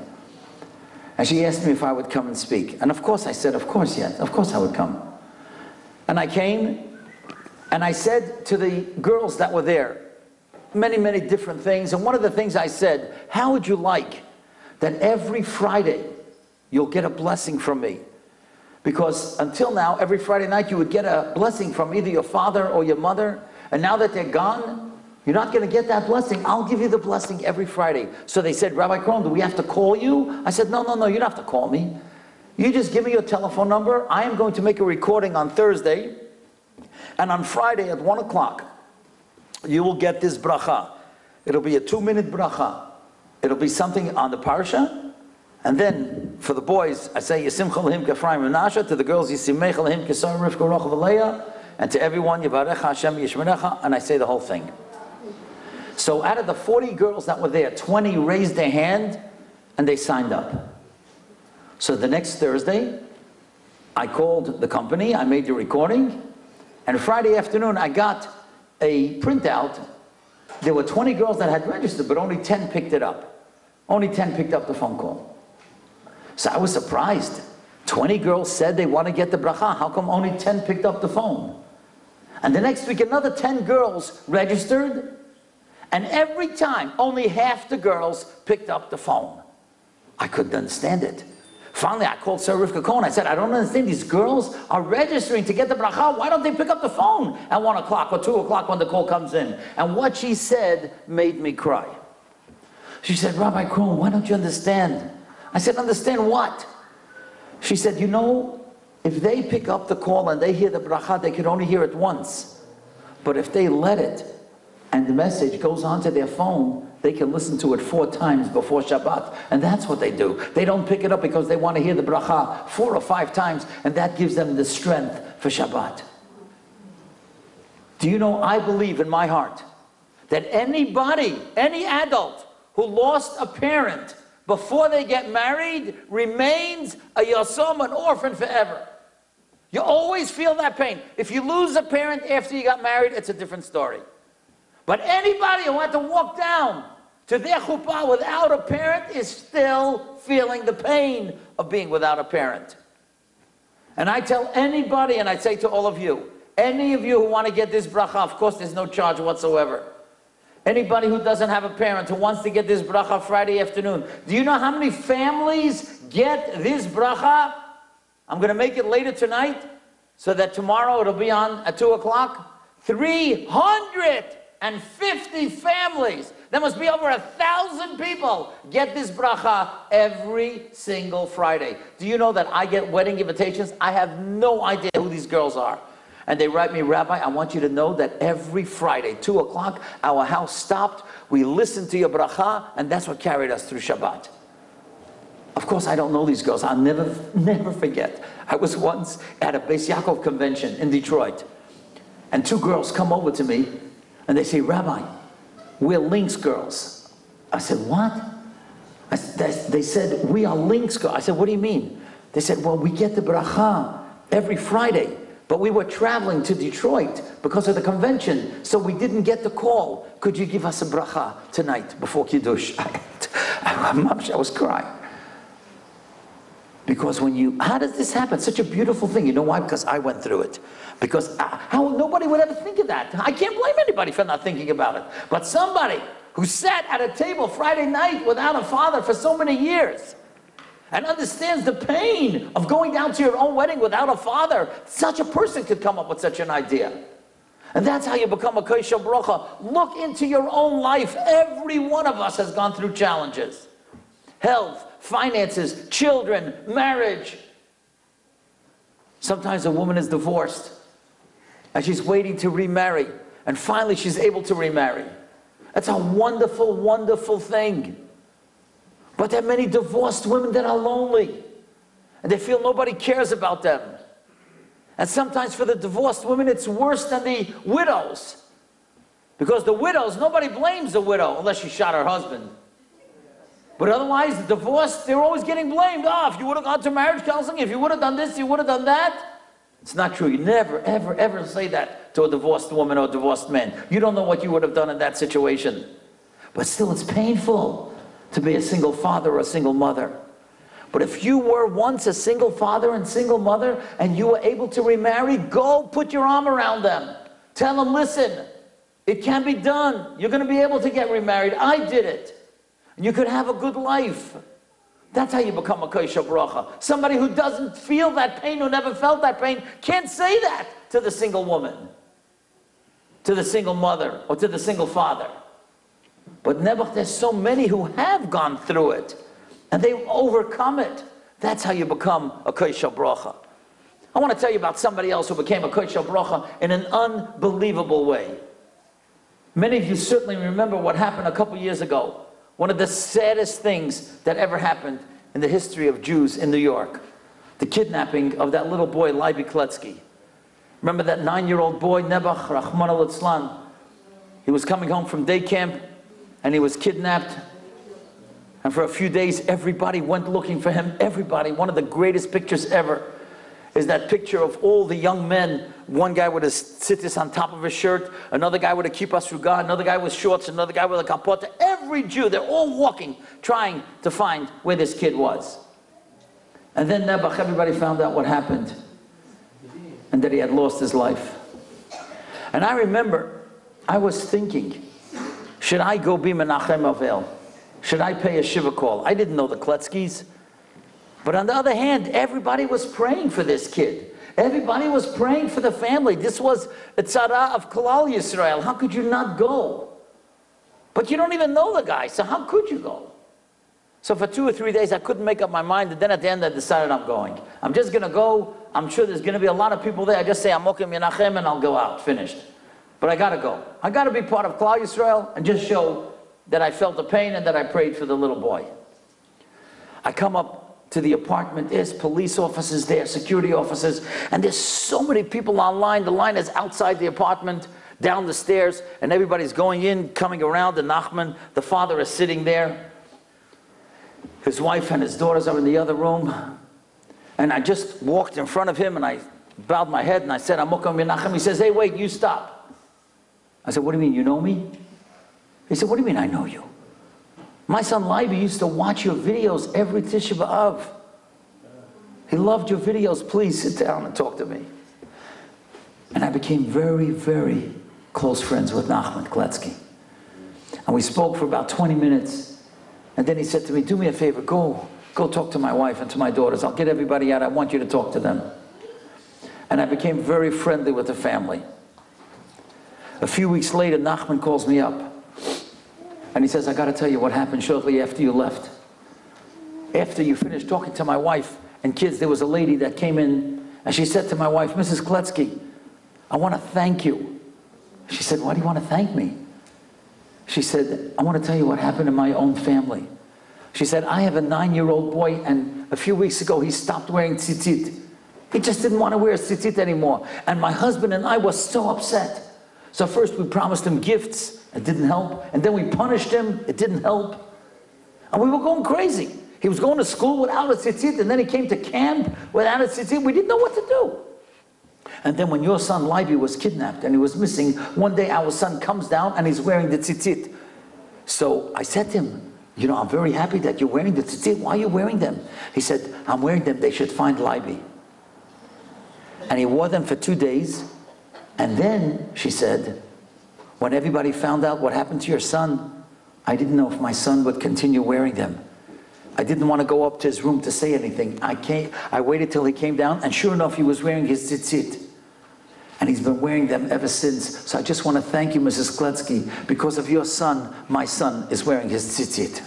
And she asked me if I would come and speak. And of course I said, of course, yes, of course I would come. And I came, and I said to the girls that were there, many, many different things. And one of the things I said, how would you like that every Friday you'll get a blessing from me? Because until now, every Friday night you would get a blessing from either your father or your mother. And now that they're gone, you're not going to get that blessing. I'll give you the blessing every Friday. So they said, Rabbi Krohn, do we have to call you? I said, no, no, no, you don't have to call me. You just give me your telephone number. I am going to make a recording on Thursday. And on Friday at one o'clock, you will get this bracha. It'll be a two-minute bracha. It'll be something on the parsha. And then for the boys, I say Yisimcha Lahim K'Ephraim Menashe. To the girls, Yisimcha Lahim K'Sar Rivka Rochel V'Leah. And to everyone, Yivarecha Hashem Yishmerecha. And I say the whole thing. So out of the forty girls that were there, twenty raised their hand and they signed up. So the next Thursday, I called the company, I made the recording, and Friday afternoon I got a printout. There were twenty girls that had registered, but only ten picked it up. Only ten picked up the phone call. So I was surprised. twenty girls said they want to get the bracha. How come only ten picked up the phone? And the next week another ten girls registered, and every time only half the girls picked up the phone. I couldn't understand it. Finally, I called Sarah Rivka Cohen. I said, I don't understand. These girls are registering to get the bracha. Why don't they pick up the phone at one o'clock or two o'clock when the call comes in? And what she said made me cry. She said, Rabbi Krohn, why don't you understand? I said, understand what? She said, you know, if they pick up the call and they hear the bracha, they could only hear it once. But if they let it and the message goes onto their phone, they can listen to it four times before Shabbat. And that's what they do. They don't pick it up because they want to hear the bracha four or five times, and that gives them the strength for Shabbat. Do you know, I believe in my heart that anybody, any adult who lost a parent before they get married remains a yasom, an orphan forever. You always feel that pain. If you lose a parent after you got married, it's a different story. But anybody who had to walk down to their chuppah without a parent is still feeling the pain of being without a parent. And I tell anybody, and I say to all of you, any of you who want to get this bracha, of course there's no charge whatsoever. Anybody who doesn't have a parent who wants to get this bracha Friday afternoon, do you know how many families get this bracha? I'm going to make it later tonight so that tomorrow it'll be on at two o'clock. three hundred fifty families. There must be over a thousand people get this bracha every single Friday. Do you know that I get wedding invitations? I have no idea who these girls are. And they write me, Rabbi, I want you to know that every Friday, two o'clock, our house stopped. We listened to your bracha, and that's what carried us through Shabbat. Of course, I don't know these girls. I'll never, never forget. I was once at a Beis Yaakov convention in Detroit, and two girls come over to me, and they say, Rabbi, we're Links girls. I said, what? I, they said, we are Links girls. I said, what do you mean? They said, well, we get the bracha every Friday, but we were traveling to Detroit because of the convention, so we didn't get the call. Could you give us a bracha tonight before Kiddush? I, I, I was crying. Because when you, how does this happen? Such a beautiful thing. You know why? Because I went through it. Because uh, how nobody would ever think of that. I can't blame anybody for not thinking about it. But somebody who sat at a table Friday night without a father for so many years and understands the pain of going down to your own wedding without a father, such a person could come up with such an idea. And that's how you become a Koshel Bracha. Look into your own life. Every one of us has gone through challenges. Health, finances, children, marriage. Sometimes a woman is divorced and she's waiting to remarry, and finally she's able to remarry. That's a wonderful, wonderful thing. But there are many divorced women that are lonely and they feel nobody cares about them. And sometimes for the divorced women it's worse than the widows, because the widows, nobody blames the widow unless she shot her husband. But otherwise, the divorce, they're always getting blamed. Oh, if you would have gone to marriage counseling, if you would have done this, you would have done that. It's not true. You never, ever, ever say that to a divorced woman or a divorced man. You don't know what you would have done in that situation. But still, it's painful to be a single father or a single mother. But if you were once a single father and single mother and you were able to remarry, go put your arm around them. Tell them, listen, it can be done. You're going to be able to get remarried. I did it. You could have a good life. That's how you become a Koshel Bracha. Somebody who doesn't feel that pain, who never felt that pain, can't say that to the single woman, to the single mother, or to the single father. But never, there's so many who have gone through it, and they've overcome it. That's how you become a Koshel Bracha. I want to tell you about somebody else who became a Koshel Bracha in an unbelievable way. Many of you certainly remember what happened a couple years ago. One of the saddest things that ever happened in the history of Jews in New York. The kidnapping of that little boy, Levi Kletsky. Remember that nine-year-old boy, Nebuch, Rahman al-Islam? He was coming home from day camp, and he was kidnapped. And for a few days, everybody went looking for him. Everybody. One of the greatest pictures ever is that picture of all the young men. One guy with a tzitzis on top of his shirt, another guy with a kippah sruga, another guy with shorts, another guy with a kapota. Every Jew, they're all walking, trying to find where this kid was. And then Nebuch, everybody found out what happened, and that he had lost his life. And I remember, I was thinking, should I go be Menachem Avel? Should I pay a shiva call? I didn't know the Kletskys. But on the other hand, everybody was praying for this kid. Everybody was praying for the family. This was a tzara of Kalal Yisrael. How could you not go? But you don't even know the guy, so how could you go? So for two or three days, I couldn't make up my mind, and then at the end, I decided I'm going. I'm just going to go. I'm sure there's going to be a lot of people there. I just say, Amokim Menachem, and I'll go out, finished. But I got to go. I got to be part of Kalal Yisrael and just show that I felt the pain and that I prayed for the little boy. I come up to the apartment, there's police officers there, security officers, and there's so many people online. The line is outside the apartment, down the stairs, and everybody's going in, coming around, and Nachman, the father, is sitting there. His wife and his daughters are in the other room, and I just walked in front of him, and I bowed my head, and I said, Amukam Menachem. He says, hey, wait, you stop. I said, what do you mean, you know me? He said, what do you mean I know you? My son Levi used to watch your videos every Tisha B'Av. He loved your videos. Please sit down and talk to me. And I became very, very close friends with Nachman Kletsky. And we spoke for about twenty minutes. And then he said to me, do me a favor, go, go talk to my wife and to my daughters. I'll get everybody out. I want you to talk to them. And I became very friendly with the family. A few weeks later, Nachman calls me up. And he says, I got to tell you what happened shortly after you left. After you finished talking to my wife and kids, there was a lady that came in, and she said to my wife, Missus Kletsky, I want to thank you. She said, why do you want to thank me? She said, I want to tell you what happened in my own family. She said, I have a nine-year-old boy, and a few weeks ago, he stopped wearing tzitzit. He just didn't want to wear tzitzit anymore. And my husband and I were so upset. So first we promised him gifts. It didn't help. And then we punished him. It didn't help. And we were going crazy. He was going to school without a tzitzit, and then he came to camp without a tzitzit. We didn't know what to do. And then when your son Levi was kidnapped and he was missing, one day our son comes down and he's wearing the tzitzit. So I said to him, you know, I'm very happy that you're wearing the tzitzit. Why are you wearing them? He said, I'm wearing them. They should find Levi. And he wore them for two days. And then, she said, when everybody found out what happened to your son, I didn't know if my son would continue wearing them. I didn't want to go up to his room to say anything. I came, I waited till he came down, and sure enough, he was wearing his tzitzit. And he's been wearing them ever since. So I just want to thank you, Missus Kletsky, because of your son, my son is wearing his tzitzit.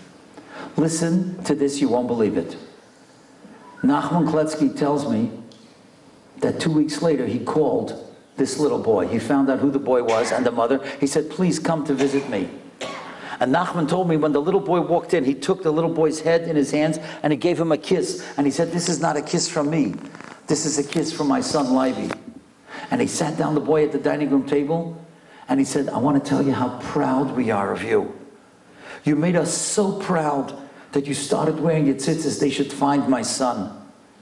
Listen to this, you won't believe it. Nachman Kletsky tells me that two weeks later, he called this little boy. He found out who the boy was and the mother. He said, please come to visit me. And Nachman told me when the little boy walked in, he took the little boy's head in his hands and he gave him a kiss. And he said, this is not a kiss from me. This is a kiss from my son, Levi. And he sat down the boy at the dining room table and he said, I want to tell you how proud we are of you. You made us so proud that you started wearing your tzitzis. They should find my son.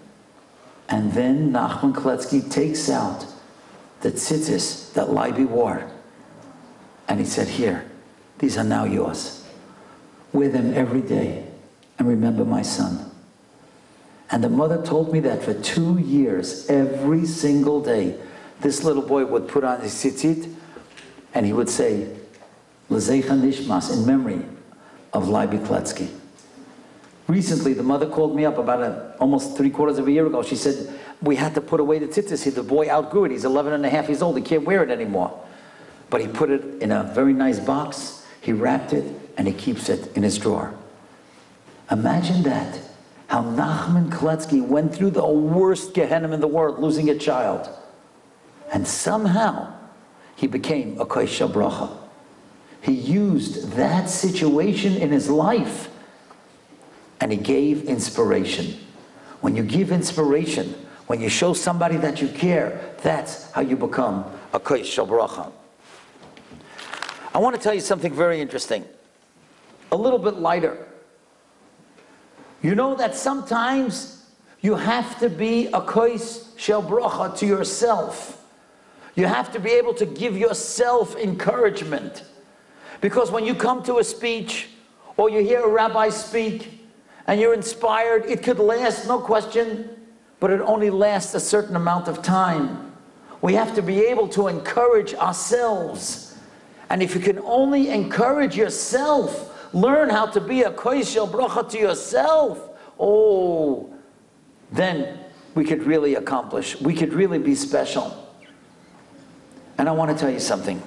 And then Nachman Kletsky takes out the tzitzis that Levi wore. And he said, here, these are now yours. Wear them every day and remember my son. And the mother told me that for two years, every single day, this little boy would put on his tzitzit and he would say, L'zeicha nishmas, in memory of Levi Kletsky. Recently, the mother called me up about a, almost three quarters of a year ago. She said, we had to put away the tzitzis. The boy outgrew it. He's eleven and a half years old. He can't wear it anymore. But he put it in a very nice box. He wrapped it, and he keeps it in his drawer. Imagine that. How Nachman Kletsky went through the worst Gehenna in the world, losing a child. And somehow, he became a Koisha Bracha. He used that situation in his life and he gave inspiration. When you give inspiration, when you show somebody that you care, that's how you become a koish shel bracha. I want to tell you something very interesting, a little bit lighter. You know that sometimes you have to be a koish shel bracha to yourself. You have to be able to give yourself encouragement. Because when you come to a speech, or you hear a rabbi speak, and you're inspired, it could last, no question, but it only lasts a certain amount of time. We have to be able to encourage ourselves. And if you can only encourage yourself, learn how to be a koish shel bracha to yourself, oh, then we could really accomplish, we could really be special. And I want to tell you something.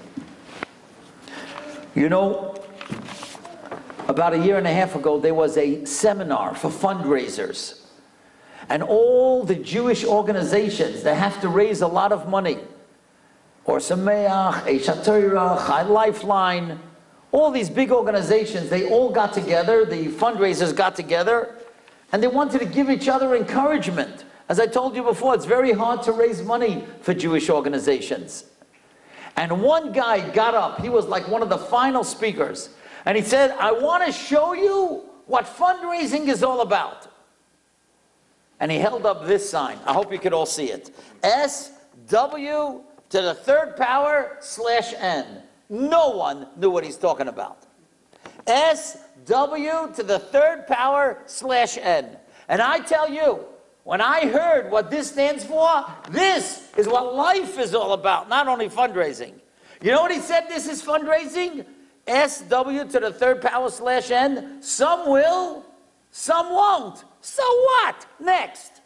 You know, about a year and a half ago, there was a seminar for fundraisers. And all the Jewish organizations that have to raise a lot of money, or Sameach, Eish HaTorah, Chai Lifeline, all these big organizations, they all got together, the fundraisers got together, and they wanted to give each other encouragement. As I told you before, it's very hard to raise money for Jewish organizations. And one guy got up, he was like one of the final speakers, and he said, I want to show you what fundraising is all about. And he held up this sign. I hope you could all see it. S W to the third power slash N. No one knew what he's talking about. S W to the third power slash N. And I tell you, when I heard what this stands for, this is what life is all about, not only fundraising. You know what he said this is fundraising? S W to the third power slash N. Some will, some won't. So what? Next.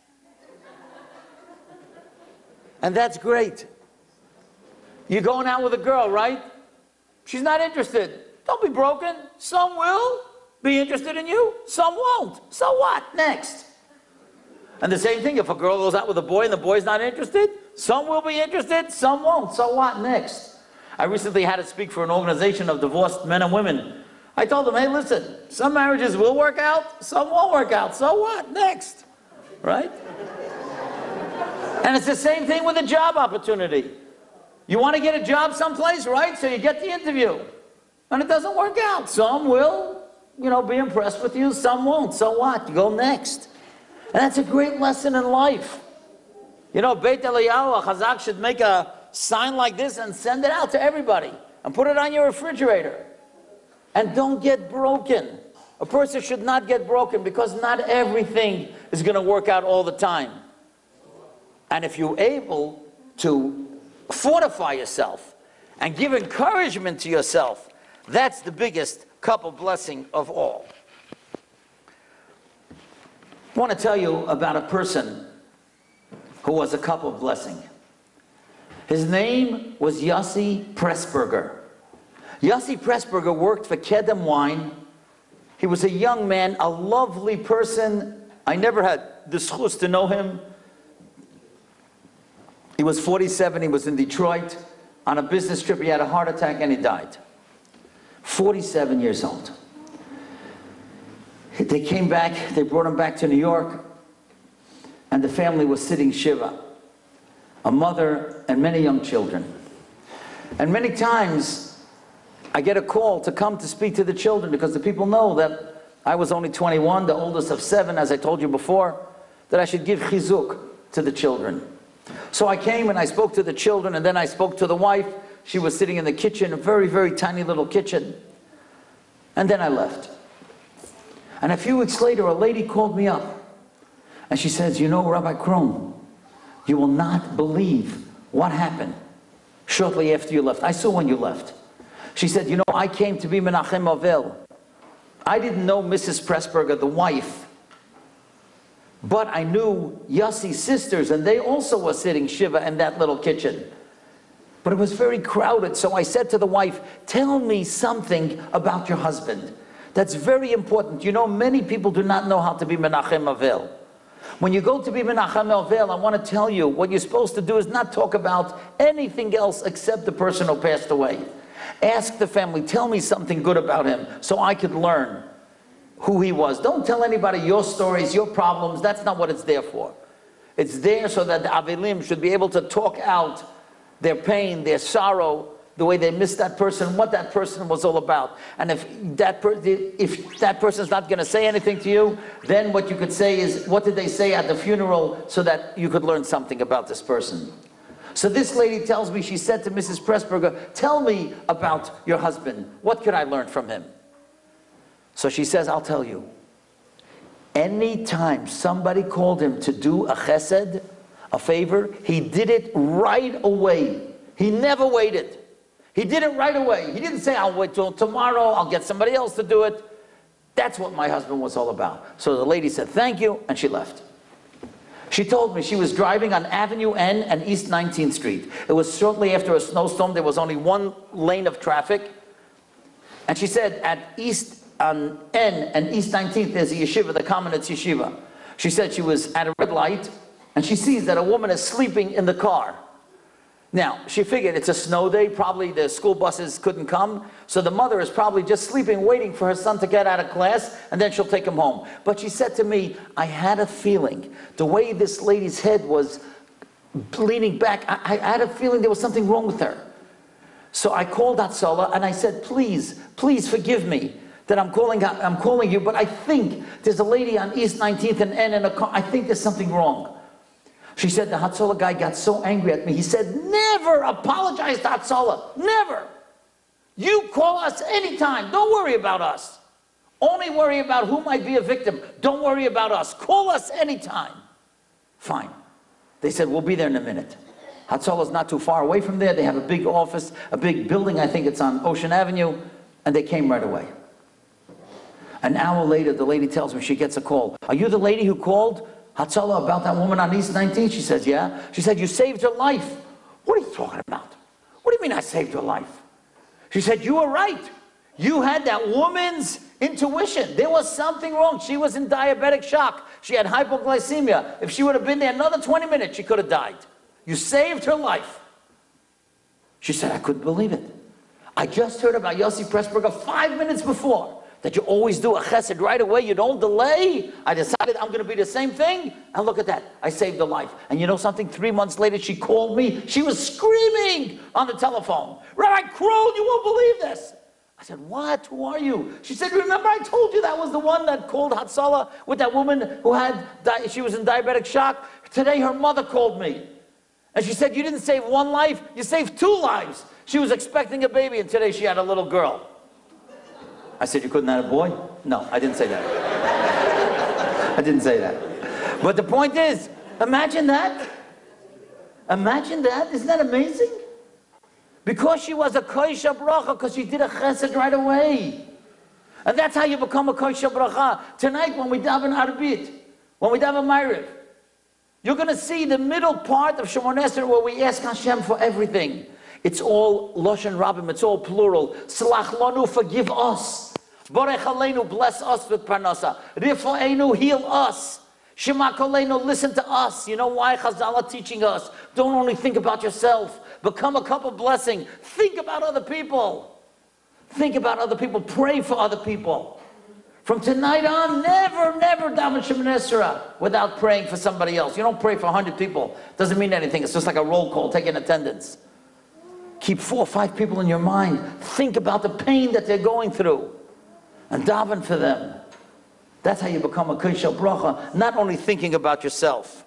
And that's great. You're going out with a girl, right? She's not interested. Don't be broken. Some will be interested in you, some won't. So what? Next. And the same thing, if a girl goes out with a boy and the boy's not interested, some will be interested, some won't. So what? Next. I recently had to speak for an organization of divorced men and women. I told them, hey, listen, some marriages will work out, some won't work out. So what? Next. Right? And it's the same thing with a job opportunity. You want to get a job someplace, right? So you get the interview. And it doesn't work out. Some will, you know, be impressed with you, some won't. So what? You go next. And that's a great lesson in life. You know, Beit Eliyahu, a CHAZAQ should make a sign like this and send it out to everybody. And put it on your refrigerator. And don't get broken. A person should not get broken because not everything is going to work out all the time. And if you're able to fortify yourself and give encouragement to yourself, that's the biggest couple blessing of all. I want to tell you about a person who was a couple blessing. His name was Yossi Pressburger. Yossi Pressburger worked for Kedem Wine. He was a young man, a lovely person. I never had the schus to know him. He was forty-seven, he was in Detroit. On a business trip, he had a heart attack and he died. forty-seven years old. They came back, they brought him back to New York, and the family was sitting Shiva. A mother and many young children. And many times, I get a call to come to speak to the children because the people know that I was only twenty-one, the oldest of seven, as I told you before, that I should give chizuk to the children. So I came and I spoke to the children, and then I spoke to the wife. She was sitting in the kitchen, a very, very tiny little kitchen. And then I left. And a few weeks later, a lady called me up. And she says, you know, Rabbi Krohn, you will not believe what happened shortly after you left. I saw when you left. She said, you know, I came to be Menachem Avel. I didn't know Missus Pressburger, the wife. But I knew Yossi's sisters, and they also were sitting Shiva in that little kitchen. But it was very crowded, so I said to the wife, tell me something about your husband. That's very important. You know, many people do not know how to be Menachem Avel. When you go to be Menachem Avel, I want to tell you, what you're supposed to do is not talk about anything else except the person who passed away. Ask the family, tell me something good about him, so I could learn. who he was. Don't tell anybody your stories, your problems. That's not what it's there for. It's there so that the Avelim should be able to talk out their pain, their sorrow, the way they missed that person, what that person was all about. And if that, per if that person's not going to say anything to you, then what you could say is, what did they say at the funeral, so that you could learn something about this person. So this lady tells me, she said to Missus Pressburger, tell me about your husband. What could I learn from him? So she says, I'll tell you. Anytime somebody called him to do a chesed, a favor, he did it right away. He never waited. He did it right away. He didn't say, I'll wait till tomorrow, I'll get somebody else to do it. That's what my husband was all about. So the lady said, thank you, and she left. She told me she was driving on Avenue N and East nineteenth Street. It was shortly after a snowstorm. There was only one lane of traffic. And she said, at East on N and East nineteenth, there's a yeshiva, the Kamenetz Yeshiva. She said she was at a red light, and she sees that a woman is sleeping in the car. Now, she figured it's a snow day, probably the school buses couldn't come, so the mother is probably just sleeping, waiting for her son to get out of class, and then she'll take him home. But she said to me, I had a feeling, the way this lady's head was leaning back, I, I had a feeling there was something wrong with her. So I called Hatzalah, and I said, please, please forgive me that I'm calling, I'm calling you, but I think there's a lady on East nineteenth and N in a car, I think there's something wrong. She said the Hatzalah guy got so angry at me. He said, never apologize to Hatzalah. Never. You call us anytime. Don't worry about us. Only worry about who might be a victim. Don't worry about us. Call us anytime. Fine. They said, we'll be there in a minute. Hatzalah's not too far away from there. They have a big office, a big building. I think it's on Ocean Avenue. And they came right away. An hour later, the lady tells me, she gets a call. Are you the lady who called Hatzalah about that woman on East nineteenth? She says, yeah. She said, you saved her life. What are you talking about? What do you mean I saved her life? She said, you were right. You had that woman's intuition. There was something wrong. She was in diabetic shock. She had hypoglycemia. If she would have been there another twenty minutes, she could have died. You saved her life. She said, I couldn't believe it. I just heard about Yossi Pressburger five minutes before. That you always do a chesed right away, you don't delay. I decided I'm going to be the same thing, and look at that, I saved a life. And you know something, three months later she called me, she was screaming on the telephone, Rabbi Krohn, you won't believe this. I said, what, who are you? She said, remember I told you that was the one that called Hatzalah with that woman who had, she was in diabetic shock? Today her mother called me. And she said, you didn't save one life, you saved two lives. She was expecting a baby, and today she had a little girl. I said, you couldn't have a boy? No, I didn't say that. I didn't say that. But the point is, imagine that. Imagine that. Isn't that amazing? Because she was a koisha bracha, because she did a chesed right away. And that's how you become a koisha bracha. Tonight, when we daven Arbit, when we daven Ma'ariv, you're going to see the middle part of Shemoneh Esrei where we ask Hashem for everything. It's all Loshen Rabbim, it's all plural. Slach lanu, forgive us. Borech aleinu, bless us with parnasa. Rifa'enu, heal us. Shema koleinu, listen to us. You know why Chazal are teaching us? Don't only think about yourself. Become a cup of blessing. Think about other people. Think about other people. Pray for other people. From tonight on, never, never daven Shemoneh Esrei without praying for somebody else. You don't pray for a hundred people. Doesn't mean anything. It's just like a roll call, taking attendance. Keep four or five people in your mind. Think about the pain that they're going through. And daven for them. That's how you become a koisha bracha. Not only thinking about yourself.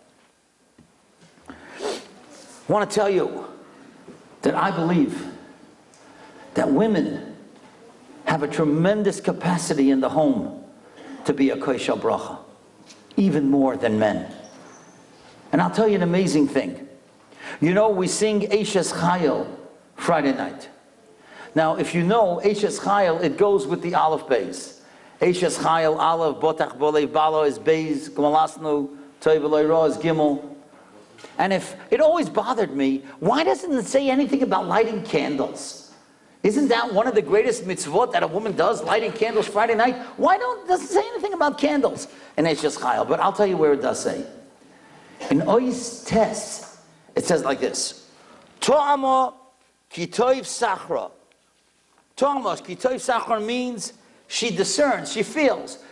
I want to tell you that I believe that women have a tremendous capacity in the home to be a koisha bracha. Even more than men. And I'll tell you an amazing thing. You know, we sing Eishes Chayil Friday night. Now, if you know Eishes Chayil, it goes with the Aleph Beis. Eishes Chayil, Aleph, Botach, Bolev, Balo is Beis, Gmalasnu, Toiv Eloi Ra is Gimel. And if it always bothered me, why doesn't it say anything about lighting candles? Isn't that one of the greatest mitzvot that a woman does, lighting candles Friday night? Why don't doesn't it say anything about candles in Eishes Chayil? But I'll tell you where it does say. In Ois Tes, it says like this: To'amo ki toiv sachra. To'amo ki toiv sachra means she discerns, she feels.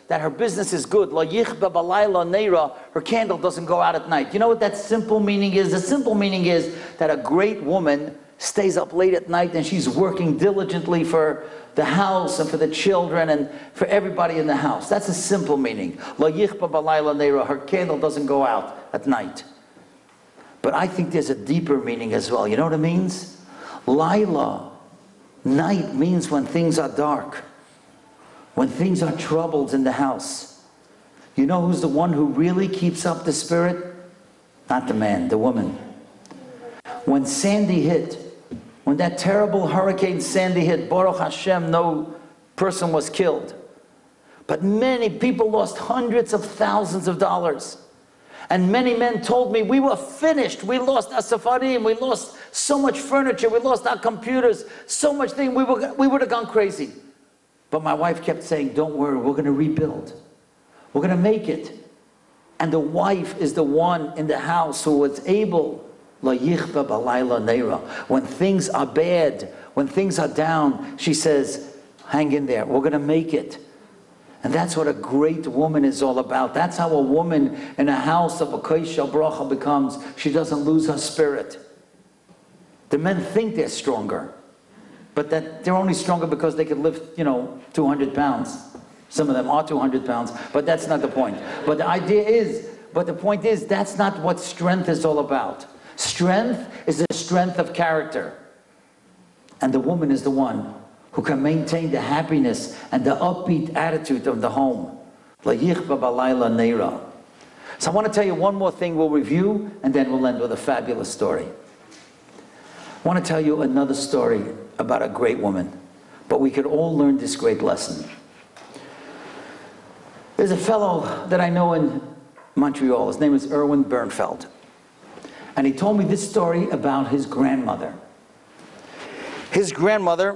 that her business is good. Lo yichba balayla neira, her candle doesn't go out at night. You know what that simple meaning is? The simple meaning is that a great woman stays up late at night and she's working diligently for the house and for the children and for everybody in the house. That's a simple meaning. Lo yichba balayla neira, her candle doesn't go out at night. But I think there's a deeper meaning as well. You know what it means? Laila, night, means when things are dark. When things are troubled in the house. You know who's the one who really keeps up the spirit? Not the man, the woman. When Sandy hit, when that terrible hurricane Sandy hit, Baruch Hashem, no person was killed. But many people lost hundreds of thousands of dollars. And many men told me, we were finished. We lost our safarim, we lost so much furniture, we lost our computers, so much thing, we, were, we would have gone crazy. But my wife kept saying, don't worry, we're going to rebuild. We're going to make it. And the wife is the one in the house who was able, la yichba balayla neira. When things are bad, when things are down, she says, hang in there, we're going to make it. And that's what a great woman is all about. That's how a woman in a house of a koishel bracha becomes. She doesn't lose her spirit. The men think they're stronger. But that they're only stronger because they could lift, you know, two hundred pounds. Some of them are two hundred pounds, but that's not the point. But the idea is, but the point is, that's not what strength is all about. Strength is the strength of character. And the woman is the one who can maintain the happiness and the upbeat attitude of the home. La yichba balayla neira. So I want to tell you one more thing we'll review, and then we'll end with a fabulous story. I want to tell you another story about a great woman, but we could all learn this great lesson. There's a fellow that I know in Montreal. His name is Erwin Bernfeld. And he told me this story about his grandmother. His grandmother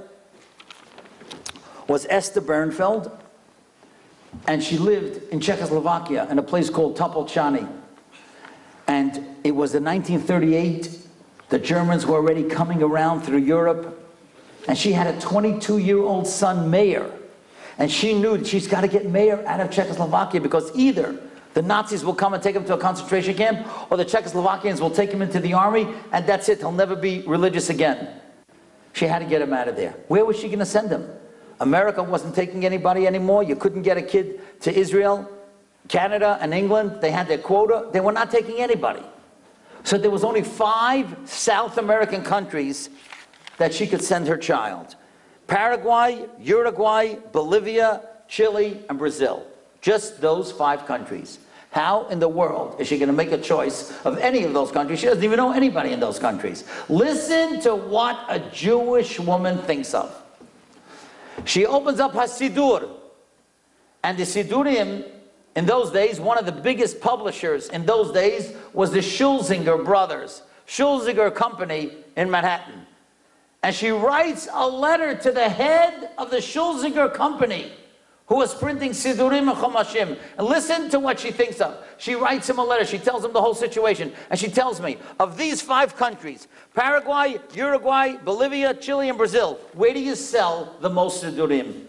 was Esther Bernfeld, and she lived in Czechoslovakia in a place called Topolchany. And it was in nineteen thirty-eight. The Germans were already coming around through Europe. And she had a twenty-two-year-old son, Meir. And she knew that she's got to get Meir out of Czechoslovakia, because either the Nazis will come and take him to a concentration camp, or the Czechoslovakians will take him into the army, and that's it. He'll never be religious again. She had to get him out of there. Where was she going to send him? America wasn't taking anybody anymore. You couldn't get a kid to Israel. Canada and England, they had their quota. They were not taking anybody. So there was only five South American countries that she could send her child. Paraguay, Uruguay, Bolivia, Chile, and Brazil. Just those five countries. How in the world is she going to make a choice of any of those countries? She doesn't even know anybody in those countries. Listen to what a Jewish woman thinks of. She opens up her Sidur. And the Sidurim, in those days, one of the biggest publishers in those days was the Schulzinger brothers. Schulzinger Company in Manhattan. And she writes a letter to the head of the Schulzinger Company, who was printing Sidurim and Chumashim. And listen to what she thinks of. She writes him a letter. She tells him the whole situation. And she tells me, of these five countries, Paraguay, Uruguay, Bolivia, Chile, and Brazil, where do you sell the most Sidurim?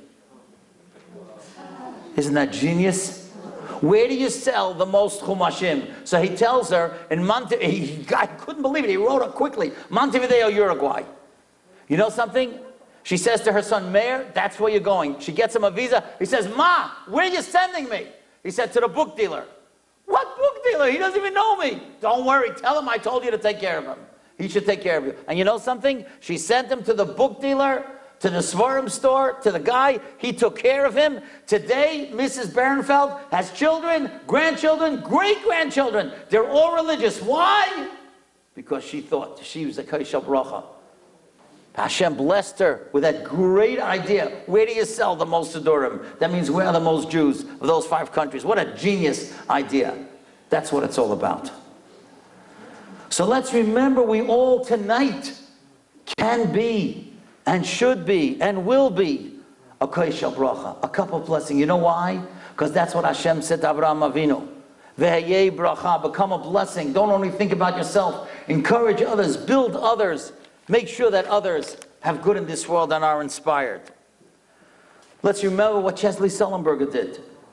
Isn't that genius? Where do you sell the most Chumashim? So he tells her, in Monte, he, I couldn't believe it, he wrote it quickly, Montevideo, Uruguay. You know something? She says to her son, Meir, that's where you're going. She gets him a visa. He says, Ma, where are you sending me? He said, to the book dealer. What book dealer? He doesn't even know me. Don't worry, tell him I told you to take care of him. He should take care of you. And you know something? She sent him to the book dealer, to the Svarim store, to the guy. He took care of him. Today, Missus Bernfeld has children, grandchildren, great-grandchildren. They're all religious. Why? Because she thought she was a Kaishal Bracha. Hashem blessed her with that great idea. Where do you sell the most Sidurim? That means where are the most Jews of those five countries? What a genius idea. That's what it's all about. So let's remember, we all tonight can be and should be and will be a Kaishal Bracha, a cup of blessing. You know why? Because that's what Hashem said to Avraham Avinu. Vehayei bracha, become a blessing. Don't only think about yourself. Encourage others, build others. Make sure that others have good in this world and are inspired. Let's remember what Chesley Sullenberger did.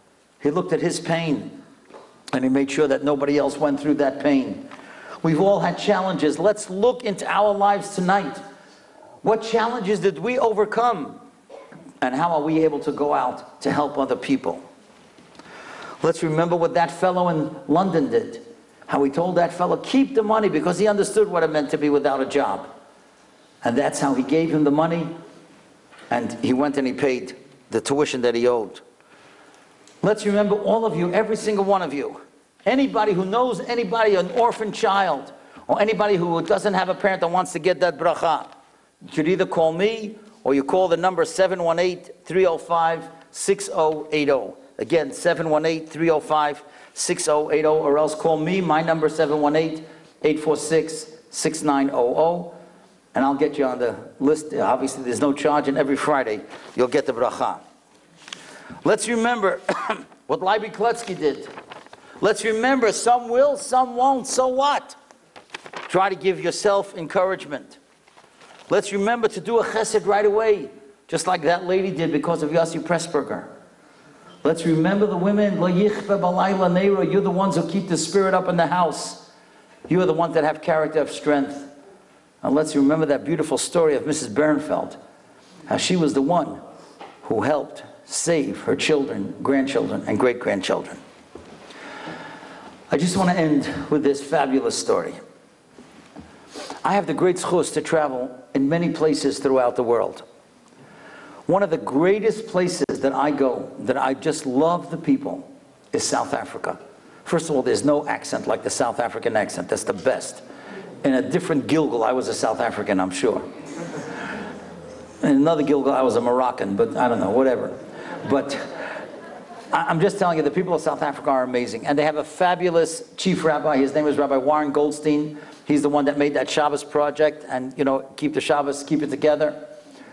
He looked at his pain, and he made sure that nobody else went through that pain. We've all had challenges. Let's look into our lives tonight. What challenges did we overcome? And how are we able to go out to help other people? Let's remember what that fellow in London did. How he told that fellow, keep the money, because he understood what it meant to be without a job. And that's how he gave him the money, and he went and he paid the tuition that he owed. Let's remember, all of you, every single one of you, anybody who knows anybody, an orphan child, or anybody who doesn't have a parent that wants to get that bracha, you could either call me, or you call the number seven one eight, three oh five, six oh eight oh. Again, seven one eight, three oh five, six oh eight oh, or else call me, my number seven one eight, eight four six, six nine oh oh, and I'll get you on the list. Obviously, there's no charge, and every Friday, you'll get the bracha. Let's remember what Rabbi Kletsky did. Let's remember, some will, some won't, so what? Try to give yourself encouragement. Let's remember to do a chesed right away, just like that lady did because of Yossi Pressburger. Let's remember the women, you're the ones who keep the spirit up in the house. You are the ones that have character of strength. And let's remember that beautiful story of Missus Bernfeld, how she was the one who helped save her children, grandchildren, and great-grandchildren. I just want to end with this fabulous story. I have the great zchus to travel in many places throughout the world. One of the greatest places that I go, that I just love the people, is South Africa. First of all, there's no accent like the South African accent. That's the best. In a different Gilgal, I was a South African, I'm sure. In another Gilgal, I was a Moroccan, but I don't know, whatever. But I'm just telling you, the people of South Africa are amazing. And they have a fabulous chief rabbi. His name is Rabbi Warren Goldstein. He's the one that made that Shabbos project and, you know, keep the Shabbos, keep it together.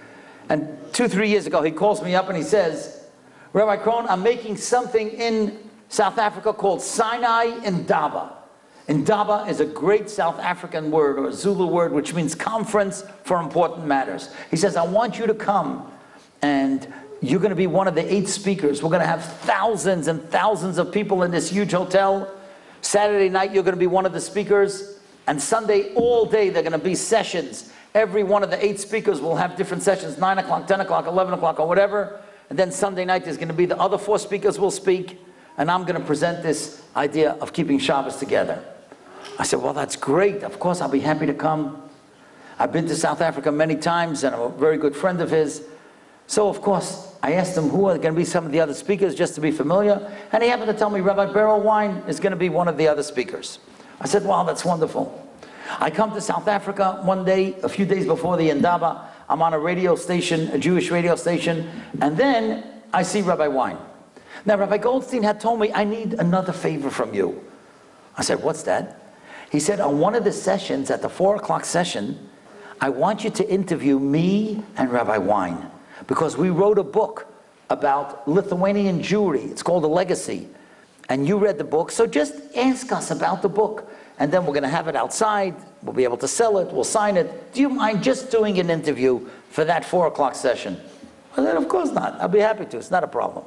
And two, three years ago, he calls me up and he says, Rabbi Krohn, I'm making something in South Africa called Sinai Indaba. Indaba is a great South African word, or a Zulu word, which means conference for important matters. He says, I want you to come, and you're going to be one of the eight speakers. We're going to have thousands and thousands of people in this huge hotel. Saturday night, you're going to be one of the speakers. And Sunday, all day, they're going to be sessions. Every one of the eight speakers will have different sessions, nine o'clock, ten o'clock, eleven o'clock, or whatever. And then Sunday night, there's going to be the other four speakers will speak. And I'm going to present this idea of keeping Shabbos together. I said, well, that's great. Of course, I'll be happy to come. I've been to South Africa many times, and I'm a very good friend of his. So, of course, I asked him who are going to be some of the other speakers, just to be familiar. And he happened to tell me Rabbi Beryl Wine is going to be one of the other speakers. I said, wow, that's wonderful. I come to South Africa one day, a few days before the Indaba. I'm on a radio station, a Jewish radio station, and then I see Rabbi Wine. Now, Rabbi Goldstein had told me, I need another favor from you. I said, what's that? He said, on one of the sessions, at the four o'clock session, I want you to interview me and Rabbi Wine, because we wrote a book about Lithuanian Jewry. It's called A Legacy. And you read the book, so just ask us about the book. And then we're going to have it outside. We'll be able to sell it. We'll sign it. Do you mind just doing an interview for that four o'clock session? I said, of course not. I'll be happy to. It's not a problem.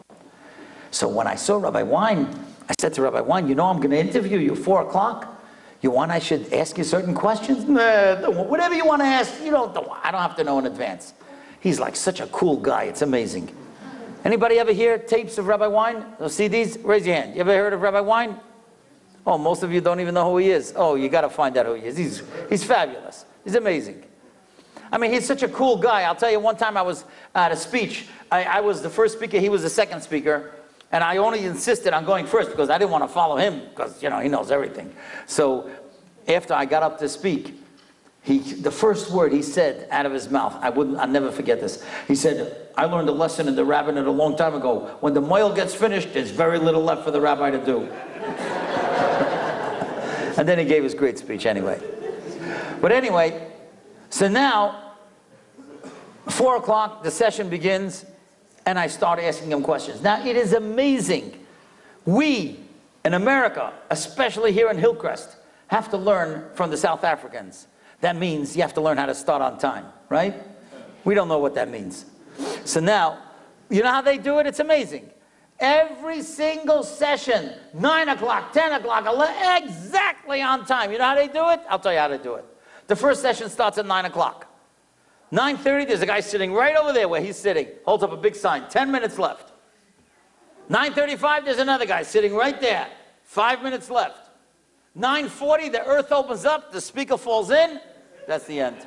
So when I saw Rabbi Wine, I said to Rabbi Wine, you know I'm going to interview you four o'clock. You want I should ask you certain questions? Nah, don't, whatever you want to ask, you don't, don't, I don't have to know in advance. He's like such a cool guy. It's amazing. Anybody ever hear tapes of Rabbi Wine? Or C Ds? Raise your hand. You ever heard of Rabbi Wine? Oh, most of you don't even know who he is. Oh, you got to find out who he is. He's, he's fabulous. He's amazing. I mean, he's such a cool guy. I'll tell you, one time I was at a speech. I, I was the first speaker. He was the second speaker. And I only insisted on going first because I didn't want to follow him because, you know, he knows everything. So after I got up to speak, he, the first word he said out of his mouth, I wouldn't, I'll never forget this. He said, I learned a lesson in the rabbinate a long time ago. When the mohel gets finished, there's very little left for the rabbi to do. And then he gave his great speech anyway. But anyway, so now, four o'clock, the session begins, and I start asking him questions. Now, it is amazing. We, in America, especially here in Hillcrest, have to learn from the South Africans. That means you have to learn how to start on time, right? We don't know what that means. So now, you know how they do it? It's amazing. Every single session, nine o'clock, ten o'clock, eleven, exactly on time. You know how they do it? I'll tell you how to do it. The first session starts at nine o'clock. nine thirty, there's a guy sitting right over there where he's sitting. Holds up a big sign, ten minutes left. nine thirty-five, there's another guy sitting right there. Five minutes left. nine forty, the earth opens up, the speaker falls in. That's the end.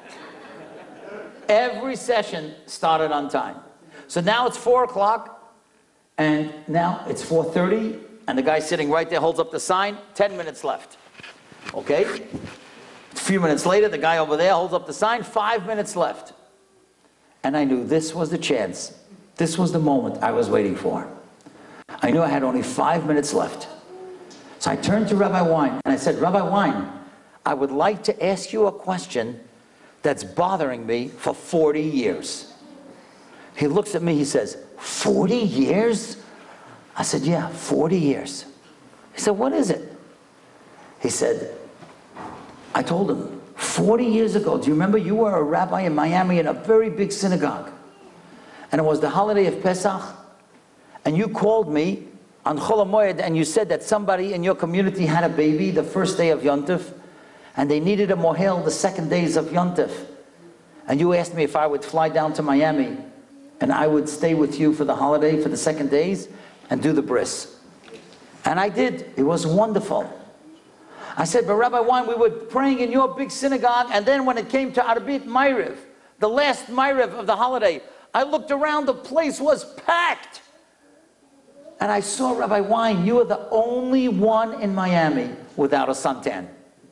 Every session started on time. So now it's four o'clock. And now it's four thirty, and the guy sitting right there holds up the sign, ten minutes left. Okay? A few minutes later, the guy over there holds up the sign, five minutes left. And I knew this was the chance. This was the moment I was waiting for. I knew I had only five minutes left. So I turned to Rabbi Wein, and I said, Rabbi Wein, I would like to ask you a question that's bothering me for forty years. He looks at me, he says, forty years? I said, yeah, forty years. He said, what is it? He said, I told him, forty years ago, do you remember you were a rabbi in Miami in a very big synagogue? And it was the holiday of Pesach, and you called me on Chol HaMoed, and you said that somebody in your community had a baby the first day of Yom Tov, and they needed a mohel the second days of Yom Tov. And you asked me if I would fly down to Miami and I would stay with you for the holiday, for the second days, and do the bris. And I did. It was wonderful. I said, but Rabbi Wein, we were praying in your big synagogue, and then when it came to Arbit Meirov, the last Meirov of the holiday, I looked around, the place was packed. And I saw, Rabbi Wein, you are the only one in Miami without a suntan.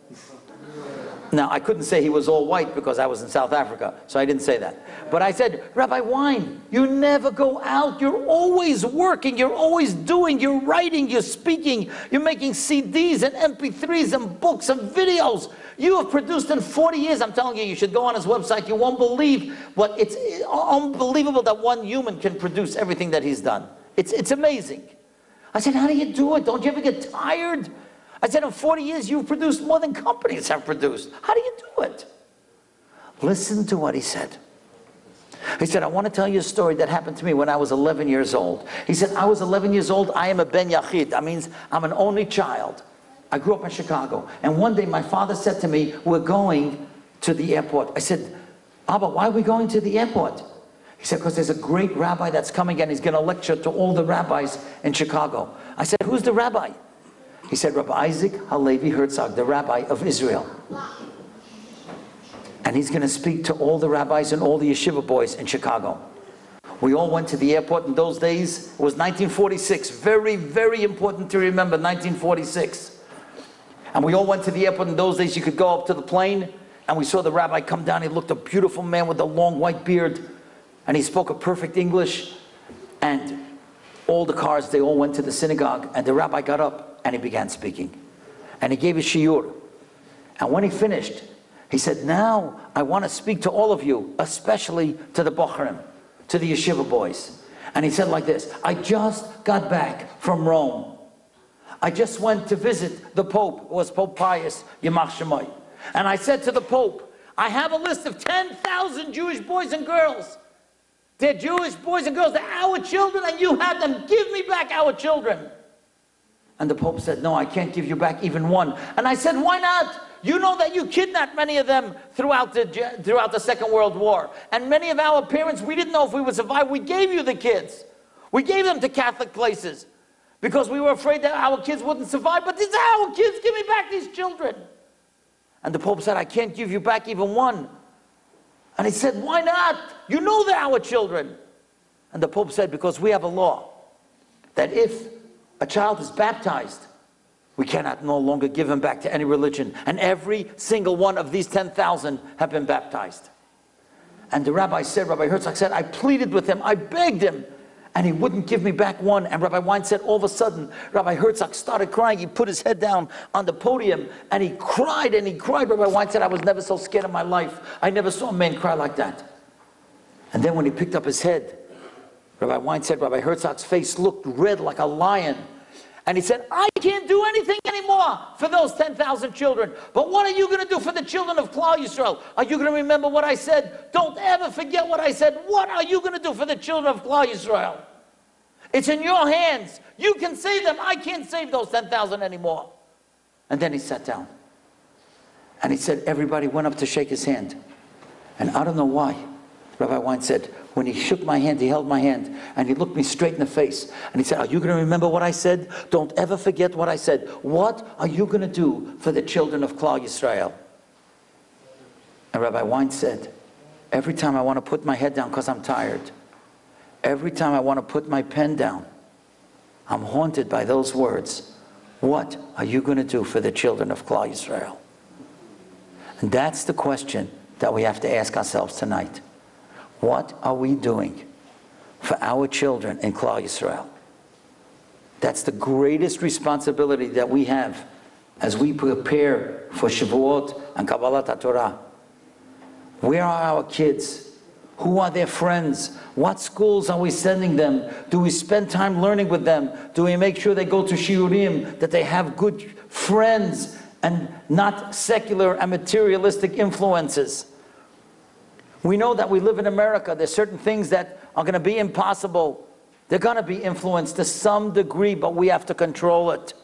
Now, I couldn't say he was all white because I was in South Africa, so I didn't say that. But I said, Rabbi Wein, you never go out. You're always working. You're always doing. You're writing. You're speaking. You're making C Ds and M P threes and books and videos. You have produced in forty years. I'm telling you, you should go on his website. You won't believe what it's unbelievable that one human can produce everything that he's done. It's, it's amazing. I said, how do you do it? Don't you ever get tired? I said, in forty years, you've produced more than companies have produced. How do you do it? Listen to what he said. He said, I want to tell you a story that happened to me when I was eleven years old. He said, I was eleven years old. I am a ben yachid. That means I'm an only child. I grew up in Chicago. And one day, my father said to me, we're going to the airport. I said, Abba, why are we going to the airport? He said, because there's a great rabbi that's coming and he's going to lecture to all the rabbis in Chicago. I said, who's the rabbi? He said, Rabbi Isaac Halevi Herzog, the rabbi of Israel. And he's going to speak to all the rabbis and all the yeshiva boys in Chicago. We all went to the airport in those days. It was nineteen forty-six. Very, very important to remember, nineteen forty-six. And we all went to the airport in those days. You could go up to the plane, and we saw the rabbi come down. He looked a beautiful man with a long white beard, and he spoke a perfect English. And all the cars, they all went to the synagogue, and the rabbi got up and he began speaking. And he gave a shiur. And when he finished, he said, now I want to speak to all of you, especially to the Bocharim, to the yeshiva boys. And he said like this, I just got back from Rome. I just went to visit the Pope. It was Pope Pius, Yamach Shemoy. And I said to the Pope, I have a list of ten thousand Jewish boys and girls. They're Jewish boys and girls, they're our children, and you have them. Give me back our children. And the Pope said, no, I can't give you back even one. And I said, why not? You know that you kidnapped many of them throughout the, throughout the Second World War. And many of our parents, we didn't know if we would survive. We gave you the kids. We gave them to Catholic places because we were afraid that our kids wouldn't survive. But these are our kids. Give me back these children. And the Pope said, I can't give you back even one. And he said, why not? You know they're our children. And the Pope said, because we have a law that if a child is baptized, we cannot no longer give him back to any religion. And every single one of these ten thousand have been baptized. And the rabbi said, Rabbi Herzog said, I pleaded with him, I begged him, and he wouldn't give me back one. And Rabbi Wein said, all of a sudden, Rabbi Herzog started crying. He put his head down on the podium, and he cried, and he cried. Rabbi Wein said, I was never so scared in my life. I never saw a man cry like that. And then when he picked up his head, Rabbi Wein said, Rabbi Herzog's face looked red like a lion. And he said, I can't do anything anymore for those ten thousand children. But what are you going to do for the children of Klal Yisrael? Are you going to remember what I said? Don't ever forget what I said. What are you going to do for the children of Klal Yisrael? It's in your hands. You can save them. I can't save those ten thousand anymore. And then he sat down. And he said, everybody went up to shake his hand. And I don't know why. Rabbi Wein said, when he shook my hand, he held my hand, and he looked me straight in the face. And he said, are you going to remember what I said? Don't ever forget what I said. What are you going to do for the children of Klal Yisrael? And Rabbi Wein said, every time I want to put my head down because I'm tired, every time I want to put my pen down, I'm haunted by those words. What are you going to do for the children of Klal Yisrael? And that's the question that we have to ask ourselves tonight. What are we doing for our children in Klal Yisrael? That's the greatest responsibility that we have as we prepare for Shavuot and Kabbalat HaTorah. Where are our kids? Who are their friends? What schools are we sending them? Do we spend time learning with them? Do we make sure they go to shiurim, that they have good friends and not secular and materialistic influences? We know that we live in America. There's certain things that are going to be impossible. They're going to be influenced to some degree, but we have to control it.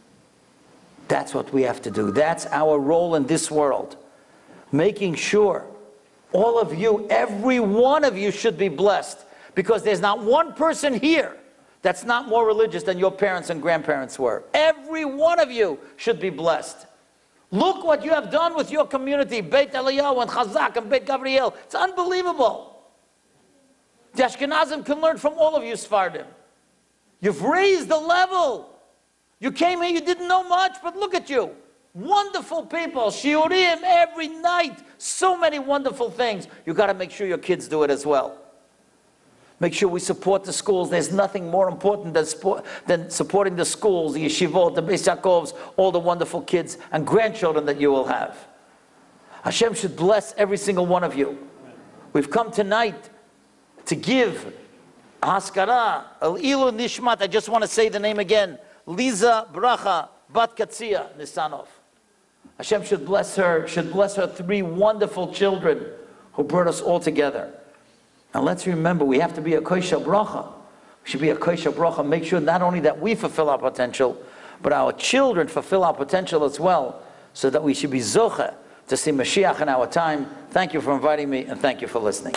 That's what we have to do. That's our role in this world. Making sure all of you, every one of you should be blessed, because there's not one person here that's not more religious than your parents and grandparents were. Every one of you should be blessed. Look what you have done with your community, Beit Eliyahu and CHAZAQ and Beit Gabriel. It's unbelievable. The Ashkenazim can learn from all of you, Sfardim. You've raised the level. You came here, you didn't know much, but look at you. Wonderful people, shiurim every night. So many wonderful things. You've got to make sure your kids do it as well. Make sure we support the schools. There's nothing more important than, support, than supporting the schools, the yeshivot, the Beis Yaakovs, all the wonderful kids and grandchildren that you will have. Hashem should bless every single one of you. We've come tonight to give Haskara, Al Ilu Nishmat. I just want to say the name again. Liza Bracha Bat Katzia Nisanov. Hashem should bless her, should bless her three wonderful children who brought us all together. Now let's remember, we have to be a kosher bracha. We should be a kosher bracha. Make sure not only that we fulfill our potential, but our children fulfill our potential as well, so that we should be zocheh to see Mashiach in our time. Thank you for inviting me, and thank you for listening.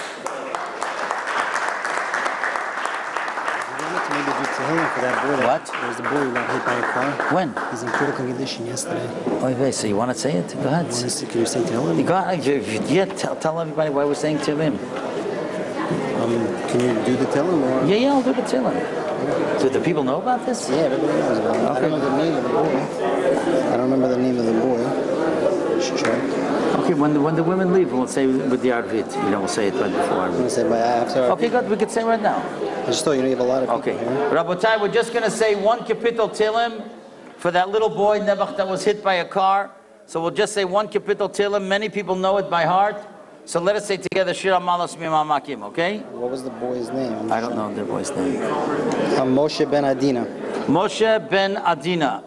For that boy that, what? There was the boy who got hit by a car. When? He's in critical condition yesterday. Oh, wait, so you want to say it? Go ahead. You say, can you say to him? You go ahead. Yeah, tell, tell everybody why we're saying to him. Um, can you do the telling? Or? Yeah, yeah, I'll do the telling. Do the people know about this? Yeah, everybody knows about it. Okay. I don't know the name of the boy. I don't remember the name of the boy. You should check. Okay, when the, when the women leave, we'll say with the Arvit. You know, we'll say it right before I'm Arvit. going to say by after Arvit. Okay, good. We could say right now. I just thought, you know, you have a lot of people okay. here. Rabotai, we're just going to say one kapitel tilim for that little boy, Nebuch, that was hit by a car. So we'll just say one kapitel tilim. Many people know it by heart. So let us say together, Shir HaMalos Mimamakim, okay? What was the boy's name? I don't know the boy's name. Um, Moshe ben Adina. Moshe ben Adina.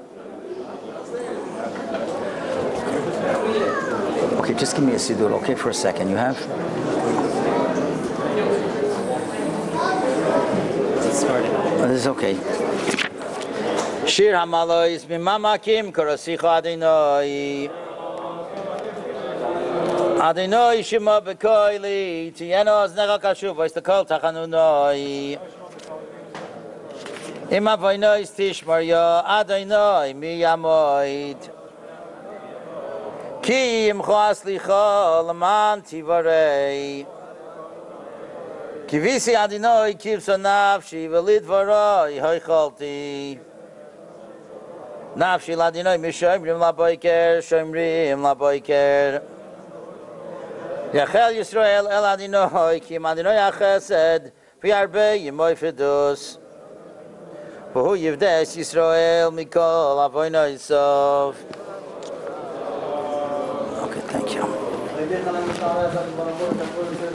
Okay, just give me a siddur, okay, for a second. You have? Oh, this is okay. Shir HaMalos Mimamakim Korosicha Adinoi. Adonai Shema Bekoili Tieno Znega Kashuv Voice the Kol Tachanunoi Ima Voinoi Stishmaria Adonai Miyamoid Ki Imcho Aslicha Laman Tivarei Kivisi Adonai Kivso Nafshi Velid Varoi Hoichalti Nafshi Ladinoi Mishomrim Laboiker Shomrim Laboiker Yachel Yisrael El Adinoi Ki Adinoi Achesed Pi Arbe Yimoi Fidus V'hu Yivdes Yisrael Mikol Avoino Yisov. Okay, thank you.